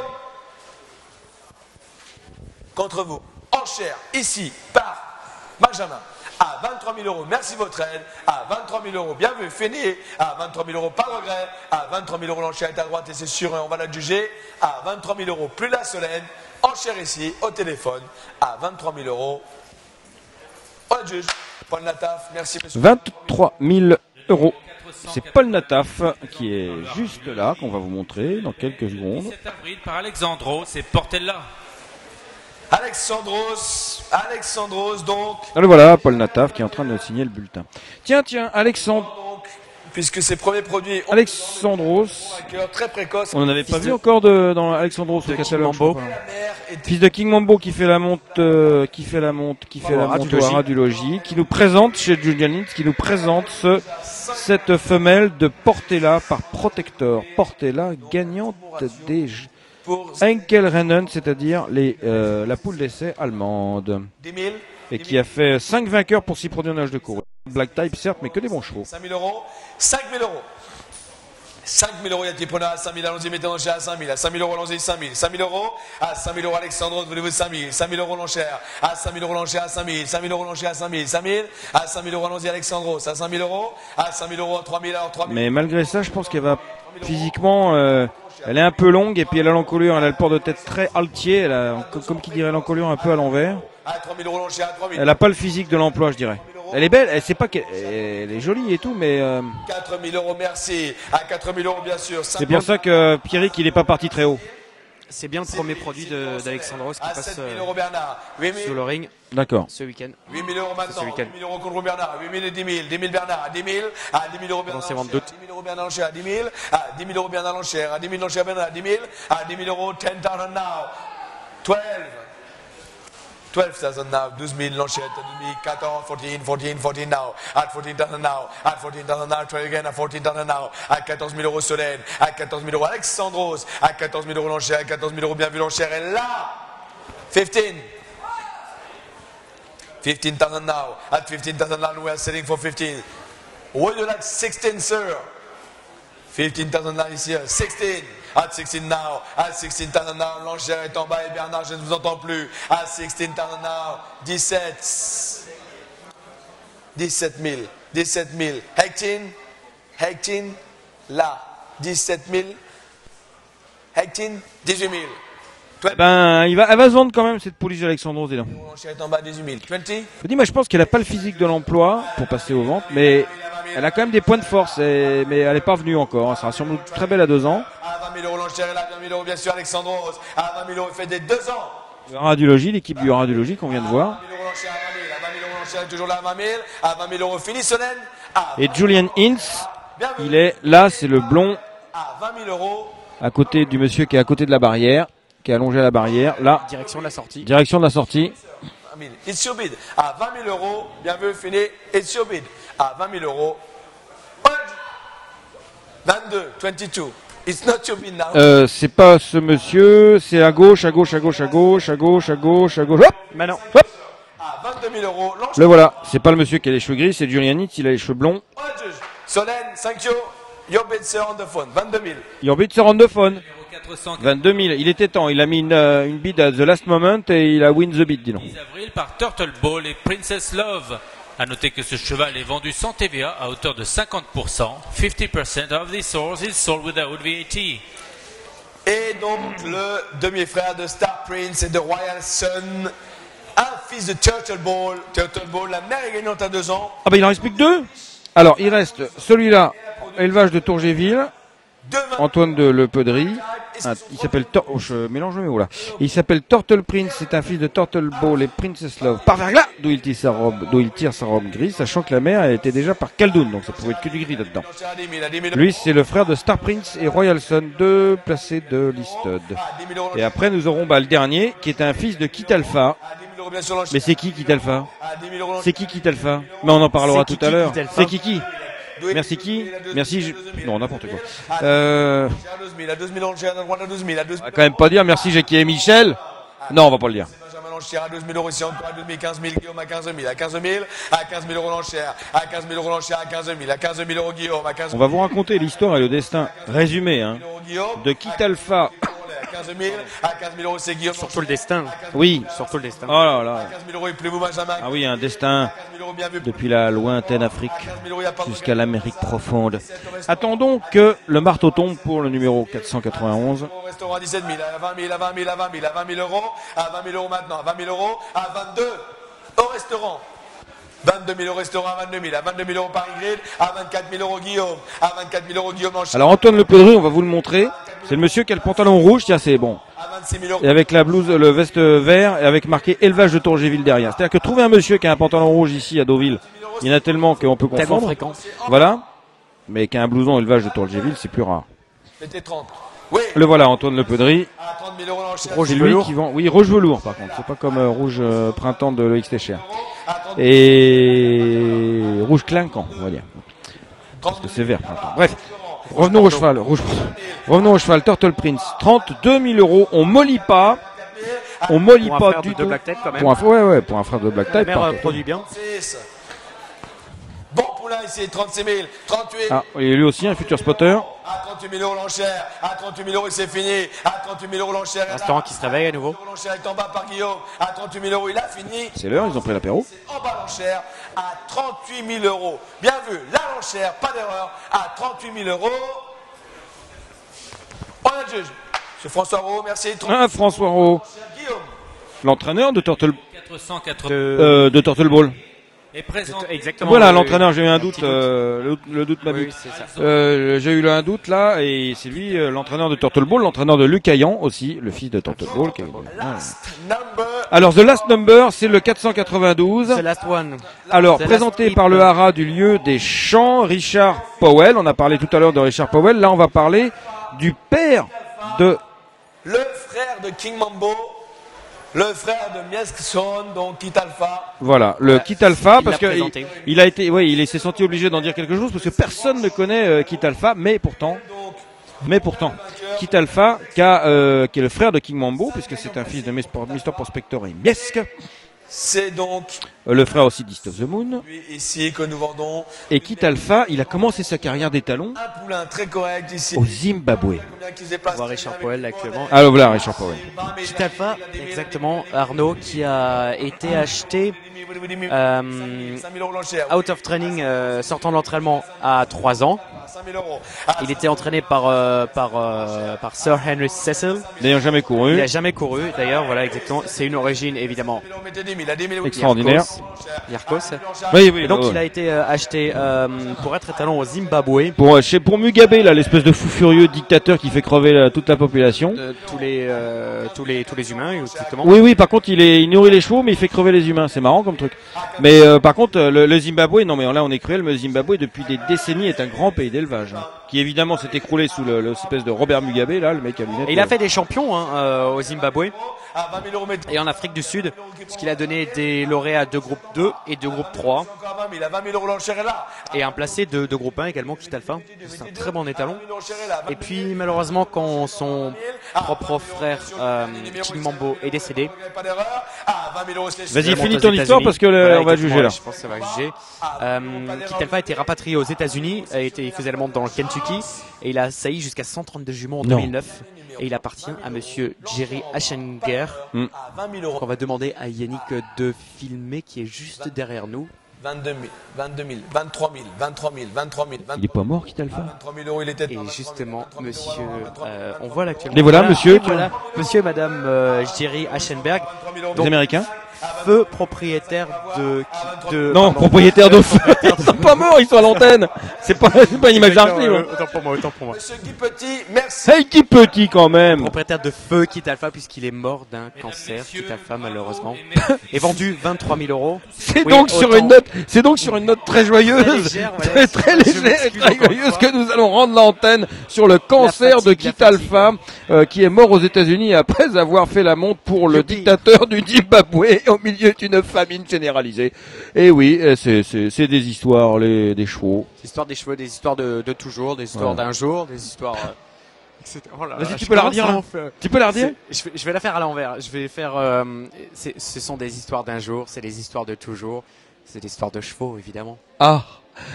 Speaker 7: Contre vous, enchère, ici, par Benjamin. À vingt-trois mille euros, merci votre aide. À vingt-trois mille euros, bien vu, fini. À vingt-trois mille euros, pas de regret. À vingt-trois mille euros, l'enchère est à droite et c'est sûr, et on va la juger. À vingt-trois mille euros, plus la Solène. Enchère ici, au téléphone. À vingt-trois mille euros, on la juge. Paul Nataf, merci monsieur.
Speaker 2: vingt-trois mille euros. C'est Paul Nataf qui est juste là, qu'on va vous montrer dans quelques secondes.
Speaker 4: sept avril par Alexandro, c'est Portella.
Speaker 7: Alexandros, Alexandros donc.
Speaker 2: Alors voilà, Paul Nataf qui est en train de signer le bulletin. Tiens, tiens, Alexandre.
Speaker 7: Donc, puisque ses premiers produits.
Speaker 2: Alexandros.
Speaker 7: Très précoce.
Speaker 2: On n'en avait pas vu encore de, dans Alexandros au catalogue. Fils de King Mambo qui fait la monte, euh, qui fait la monte, qui fait la monte au haras du logis, qui nous présente chez Julian, qui nous présente ce, cette femelle de Portella par Protector. Portella gagnante des Enkelrennen, c'est-à-dire les, euh, la poule d'essai allemande. Et qui a fait cinq vainqueurs pour six produits en âge de cours. Black Type, certes, mais que des bons chevaux.
Speaker 7: cinq mille euros. cinq mille euros. cinq mille euros, il y a qui prenait à cinq mille, allons-y, mettez l'enchère à cinq mille. À cinq mille euros, allons-y, cinq mille. cinq mille euros. À cinq mille euros, Alexandre, voulez-vous cinq mille. cinq mille euros l'enchère. À cinq mille euros l'enchère à cinq mille. cinq mille euros l'enchère à cinq mille. cinq mille. À cinq mille euros, allons-y, Alexandros. À cinq mille euros. À cinq mille euros, trois mille, alors trois mille.
Speaker 2: Mais malgré ça, je pense qu'elle va physiquement. Euh, Elle est un peu longue et puis elle a l'encolure, elle a le port de tête très altier, elle a, comme qui dirait l'encolure un peu à l'envers. Elle n'a pas le physique de l'emploi, je dirais. Elle est belle, elle sait pas qu'elle elle est jolie et tout, mais. Euh,
Speaker 7: quatre mille euros, merci. À quatre mille euros, bien sûr.
Speaker 2: C'est bien ça que Pierrick, il n'est pas parti très haut.
Speaker 8: C'est bien le premier produit d'Alexandros qui passe euh, sous le ring.
Speaker 2: D'accord.
Speaker 8: Ce week-end.
Speaker 7: huit mille euros maintenant. huit mille euros contre Bernard. huit mille et dix mille. dix mille Bernard. À dix mille. À dix mille euros Bernard.
Speaker 8: C'est vingt-deux.
Speaker 7: dix mille euros Bernard l'enchère. À dix mille. À dix mille euros Bernard l'enchère. À dix mille l'enchère Bernard. À dix mille. À dix mille euros. dix thousand now. douze. twelve thousand now, douze mille l'enchère, douze mille, quatorze, quatorze, quatorze, quatorze now, at quatorze thousand now, at quatorze thousand now, try again, at quatorze thousand now, à quatorze mille euros Solène, à quatorze mille euros Alexandros, à quatorze mille euros l'enchère, à quatorze mille euros bien vu l'enchère, et là, fifteen. fifteen thousand now, at fifteen thousand now, we are selling for fifteen. Would you like sixteen, sir? fifteen thousand now is here, sixteen. At sixteen now. At sixteen thousand now. L'enchère est en bas et Bernard, je ne vous entends plus. At sixteen thousand now. dix-sept. dix-sept mille. dix-sept mille. Hectin. Hectin. Là. dix-sept mille. Hectin. dix-huit mille.
Speaker 2: Ben, il va, elle va se vendre quand même, cette pouliche d'Alexandros. Dis donc.
Speaker 7: L'enchère est en bas, dix-huit mille. vingt.
Speaker 2: Je dis, moi, je pense qu'elle n'a pas le physique de l'emploi pour passer aux ventes, mais elle a quand même des points de force, et, mais elle n'est pas venue encore. Elle sera sûrement très belle à deux ans.
Speaker 7: À vingt mille euros, l'enchère est là, vingt mille euros, bien sûr, Alexandros. À vingt mille euros, il fait des deux ans.
Speaker 2: Le radiologie, l'équipe du radiologie qu'on vient de voir.
Speaker 7: À vingt mille euros, l'enchère à vingt mille. À vingt mille euros, l'enchère est toujours là à vingt mille. À vingt mille euros, Philisonen.
Speaker 2: Et Julian Hintz, il est là, c'est le blond.
Speaker 7: À vingt mille euros.
Speaker 2: À côté du monsieur qui est à côté de la barrière, qui est allongé à la barrière. Là.
Speaker 8: Direction de la sortie.
Speaker 2: Direction de la sortie.
Speaker 7: It's your bid. À vingt mille euros, bien vu, fini. It's your bid. À vingt mille euros. vingt-deux, vingt-deux. It's not your bid now.
Speaker 2: Euh, c'est pas ce monsieur, c'est à gauche, à gauche, à gauche, à gauche, à gauche, à gauche, à gauche. Hop!
Speaker 8: Maintenant.
Speaker 2: Hop!
Speaker 7: À vingt-deux mille euros.
Speaker 2: Le voilà. C'est pas le monsieur qui a les cheveux gris, c'est Julian Hintz, il a les cheveux blonds.
Speaker 7: Solène, thank you. Your bid, sir, on the phone. vingt-deux mille.
Speaker 2: Your bid, sir, on the phone. vingt-deux mille. Il était temps. Il a mis une, euh, une bid à the last moment et il a win the bid, dis donc.
Speaker 4: dix avril par Turtle Ball et Princess Love. A noter que ce cheval est vendu sans T V A à hauteur de cinquante pour cent. cinquante percent of this horse is sold without V A T.
Speaker 7: Et donc le demi-frère de Star Prince et de Royal Sun, un fils de Turtle Ball. Turtle Ball, la mère est gagnante à deux ans.
Speaker 2: Ah bah il en reste plus que deux. Alors il reste celui-là, élevage de Tourgéville, Antoine de Le Peudry. Ah, il s'appelle Tor oh, je mélange mes mots là. Il s'appelle Turtle Prince, c'est un fils de Turtle Ball et Princess Love. Par verglas, d'où il tire sa robe, d'où il tire sa robe grise, sachant que la mère elle était déjà par Caldoun, donc ça pouvait être que du gris là-dedans. Lui c'est le frère de Star Prince et Royal Sun, deux placés de Listed. Et après nous aurons bah, le dernier qui est un fils de Kit Alpha. Mais c'est qui Kit Alpha? C'est qui Kit Alpha? Mais on en parlera tout à l'heure. C'est qui qui? Merci qui? Merci. Je... Non, n'importe quoi. Euh... On va quand même pas dire merci Jackie et Michel. Non, on va pas le dire.
Speaker 7: À douze mille euros ici, encore à douze mille, quinze mille, Guillaume à quinze mille, à quinze mille, à quinze mille euros l'enchère, à quinze mille euros l'enchère, à quinze mille, à quinze mille euros Guillaume, à quinze mille.
Speaker 2: On va vous raconter l'histoire et le destin résumé hein, de Kit Alpha.
Speaker 7: À quinze mille, à quinze mille euros c'est Guillaume.
Speaker 8: Surtout le destin.
Speaker 2: Oui.
Speaker 8: Surtout le destin.
Speaker 2: Oh là là.
Speaker 7: À quinze mille euros il plaît vous Benjamin.
Speaker 2: Ah oui, un destin depuis la lointaine Afrique jusqu'à l'Amérique profonde. Attendons que le marteau tombe pour le numéro quatre cent quatre-vingt-onze.
Speaker 7: Au restaurant à dix-sept mille, à vingt mille, à vingt mille, à vingt mille, à vingt mille euros, à vingt mille euros maintenant, à vingt mille euros, à vingt-deux au restaurant. vingt-deux mille au restaurant à vingt-deux mille, à vingt-deux mille euros Paris Grid, à vingt-quatre mille euros Guillaume, à vingt-quatre mille euros Guillaume en Chine.
Speaker 2: Alors Antoine Le Peudry, on va vous le montrer. C'est le monsieur qui a le pantalon rouge, tiens c'est bon. Et avec la blouse, le veste vert et avec marqué élevage de Tourgéville derrière. C'est-à-dire que trouver un monsieur qui a un pantalon rouge ici à Deauville, il y en a tellement qu'on peut confondre. Voilà. Mais qui a un blouson élevage de Tourgéville, c'est plus rare. Le voilà, Antoine Le Peudry. Rouge lui qui vend. Oui, rouge velours par contre. C'est pas comme euh, rouge euh, printemps de l'O X T cher. Et rouge clinquant, on va dire. Parce que c'est vert printemps. Bref. Revenons au cheval, rouge. Revenons au cheval, Turtle Prince. trente-deux mille euros. On mollit pas. On mollit pas du tout. Pour un, ouais, ouais, pour un frère de Black Type.
Speaker 8: La mère produit bien.
Speaker 7: Bon poulain ici, trente-six mille, trente-huit.
Speaker 2: Ah, et lui aussi, un futur spotter.
Speaker 7: À trente-huit mille euros l'enchère, à trente-huit mille euros c'est fini, à trente-huit mille euros l'enchère.
Speaker 8: Restaurant qui se réveille à nouveau.
Speaker 7: L'enchère est en bas par Guillaume, à trente-huit mille euros il a fini.
Speaker 2: C'est l'heure, ils ont pris l'apéro.
Speaker 7: En bas l'enchère, à trente-huit mille euros. Bien vu, la l'enchère, pas d'erreur, à trente-huit mille euros. On a le juge. C'est François Rowe, merci.
Speaker 2: Ah, François Rowe. L'entraîneur de Turtle,
Speaker 4: euh,
Speaker 2: de Turtle Ball.
Speaker 4: Et présent.
Speaker 8: Exactement.
Speaker 2: Voilà, l'entraîneur, j'ai eu un doute, euh, le, le doute m'a
Speaker 8: oui,
Speaker 2: dit.
Speaker 8: oui,
Speaker 2: euh, j'ai eu un doute là, et c'est lui, euh, l'entraîneur de Turtle Ball, l'entraîneur de Luc Hayan aussi, le fils de Turtle Ball. Qui est... Alors, The Last Number, c'est le quatre cent quatre-vingt-douze.
Speaker 8: The Last One.
Speaker 2: Alors,
Speaker 8: The
Speaker 2: présenté
Speaker 8: last
Speaker 2: par le haras du lieu des champs, Richard Powell. On a parlé tout à l'heure de Richard Powell. Là, on va parler du père de...
Speaker 7: Le frère de King Mambo. Le frère de Miesk Son, donc Kit Alpha.
Speaker 2: Voilà, le Kit Alpha,
Speaker 8: il
Speaker 2: parce que il, il a été, oui, il s'est senti obligé d'en dire quelque chose parce que personne ne connaît euh, Kit Alpha, mais pourtant, mais pourtant, Kit Alpha, qui, a, euh, qui est le frère de King Mambo, puisque c'est un fils de mister Prospector et Miesk.
Speaker 7: C'est donc
Speaker 2: le frère aussi d'East of the Moon.
Speaker 7: Ici que nous vendons.
Speaker 2: Et Kit Alpha, il a commencé sa carrière d'étalon
Speaker 7: Un poulain très correct ici.
Speaker 2: au Zimbabwe.
Speaker 8: On voit Richard Powell actuellement.
Speaker 2: Ah voilà Richard Powell.
Speaker 8: Kit Alpha, exactement, Arnaud, qui a été acheté euh, out of training, euh, sortant de l'entraînement à trois ans. Il était entraîné par, euh, par, euh, par Sir Henry Cecil.
Speaker 2: D'ailleurs jamais couru.
Speaker 8: Il n'a jamais couru, d'ailleurs, voilà exactement. C'est une origine évidemment
Speaker 2: extraordinaire.
Speaker 8: Yarkos.
Speaker 2: Oui, oui,
Speaker 8: et donc
Speaker 2: ouais.
Speaker 8: il a été euh, acheté euh, pour être étalon au Zimbabwe.
Speaker 2: Pour, chez, pour Mugabe, là, l'espèce de fou furieux dictateur qui fait crever la, toute la population.
Speaker 8: De, tous, les, euh, tous, les, tous les humains, exactement.
Speaker 2: Oui, oui, par contre, il, est, il nourrit les chevaux, mais il fait crever les humains. C'est marrant comme truc. Mais euh, par contre, le, le Zimbabwe, non mais là on est cruel, mais le Zimbabwe, depuis des décennies, est un grand pays d'élevage. Hein, qui évidemment s'est écroulé sous le, l'espèce de Robert Mugabe, là, le mec à lunettes.
Speaker 8: Et il a fait des champions hein, euh, au Zimbabwe et en Afrique du Sud, ce qu'il a donné des lauréats de groupe deux et de groupe trois. Et un placé de, de groupe un également, Kit Alpha. C'est un très bon étalon. Et puis malheureusement, quand son propre frère euh, Chimambo est décédé.
Speaker 2: Vas-y, finis ton histoire parce que le, voilà, on va juger là.
Speaker 8: Je pense que ça va juger. Euh, Kit Alpha a été rapatrié aux États-Unis, a été, il faisait la monte dans le Kentucky et il a sailli jusqu'à cent trente-deux jumeaux en deux mille neuf. Et il appartient à monsieur Jerry Aschenger. Mm. On va demander à Yannick de filmer qui est juste derrière nous.
Speaker 7: vingt-deux mille, vingt-deux mille, vingt-trois mille, vingt-trois mille, vingt-trois mille.
Speaker 2: Il est pas mort, Kit Alpha.
Speaker 7: vingt-trois mille euros, il était.
Speaker 8: Et justement, monsieur, euh, on voit l'actuellement.
Speaker 2: Les voilà, monsieur.
Speaker 8: Voilà, monsieur et madame euh, Jerry Aschenberg.
Speaker 2: Les Américains.
Speaker 8: Feu propriétaire de, de
Speaker 2: non pardon, propriétaire de feu. Ils sont pas morts, ils sont à l'antenne. C'est pas, c'est pas une image d'archive.
Speaker 8: Autant pour moi, autant pour moi.
Speaker 7: Monsieur Guy Petit, merci.
Speaker 2: Hey Guy Petit quand même.
Speaker 8: Propriétaire de Feu Kit Alpha puisqu'il est mort d'un cancer. Kit Alpha malheureusement est vendu vingt-trois mille euros.
Speaker 2: C'est oui, donc autant... sur une note, c'est donc sur une note très joyeuse, très légère, voilà, très, très légère et très joyeuse que nous allons rendre l'antenne sur le cancer fatigue, de Kit Alpha euh, qui est mort aux États-Unis après avoir fait la monte pour le Youpi. dictateur du Zimbabwe au milieu d'une famine généralisée. Et oui, c'est, c'est, c'est des histoires, les, des chevaux.
Speaker 8: Des histoires des chevaux, des histoires de, de toujours, des histoires ouais. d'un jour, des histoires... Euh,
Speaker 2: oh là, Vas-y, tu peux la redire là. Tu peux la redire
Speaker 8: je vais, je vais la faire à l'envers. Je vais faire... Euh, ce sont des histoires d'un jour, c'est des histoires de toujours, c'est des histoires de chevaux, évidemment.
Speaker 2: Ah,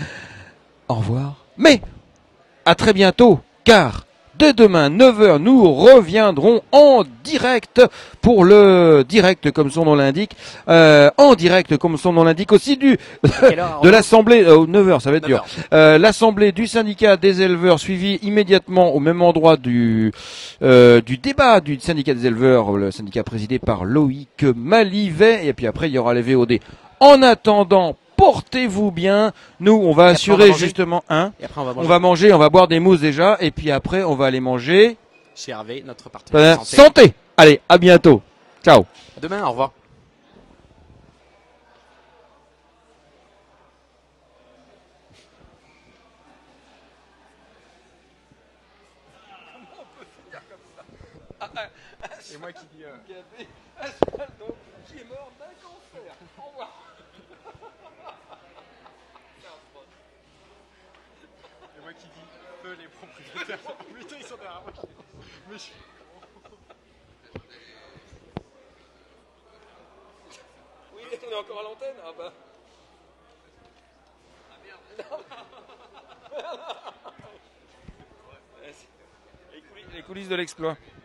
Speaker 2: au revoir. Mais, à très bientôt, car... Dès demain, neuf heures, nous reviendrons en direct pour le direct, comme son nom l'indique, euh, en direct, comme son nom l'indique, aussi du de l'assemblée, euh, neuf heures, ça va être dur, euh, l'assemblée du syndicat des éleveurs, suivi immédiatement au même endroit du euh, du débat du syndicat des éleveurs, le syndicat présidé par Loïc Malivet, et puis après il y aura les V O D. En attendant, portez-vous bien. Nous, on va assurer on va justement un.
Speaker 8: Et après, on va manger.
Speaker 2: On va manger, on va boire des mousses déjà, et puis après, on va aller manger.
Speaker 8: Chez Hervé, notre partenaire.
Speaker 2: Santé. Santé. Allez, à bientôt. Ciao.
Speaker 8: À demain. Au revoir.
Speaker 2: C'est moi qui dis. Euh... qui est mort d'un cancer. Au revoir.
Speaker 6: C'est moi qui dis feu les propriétaires. Putain, ils sont derrière moi. Mais je...
Speaker 2: Oui, on est encore à l'antenne. Ah bah. Ah merde. Les coulisses de l'exploit.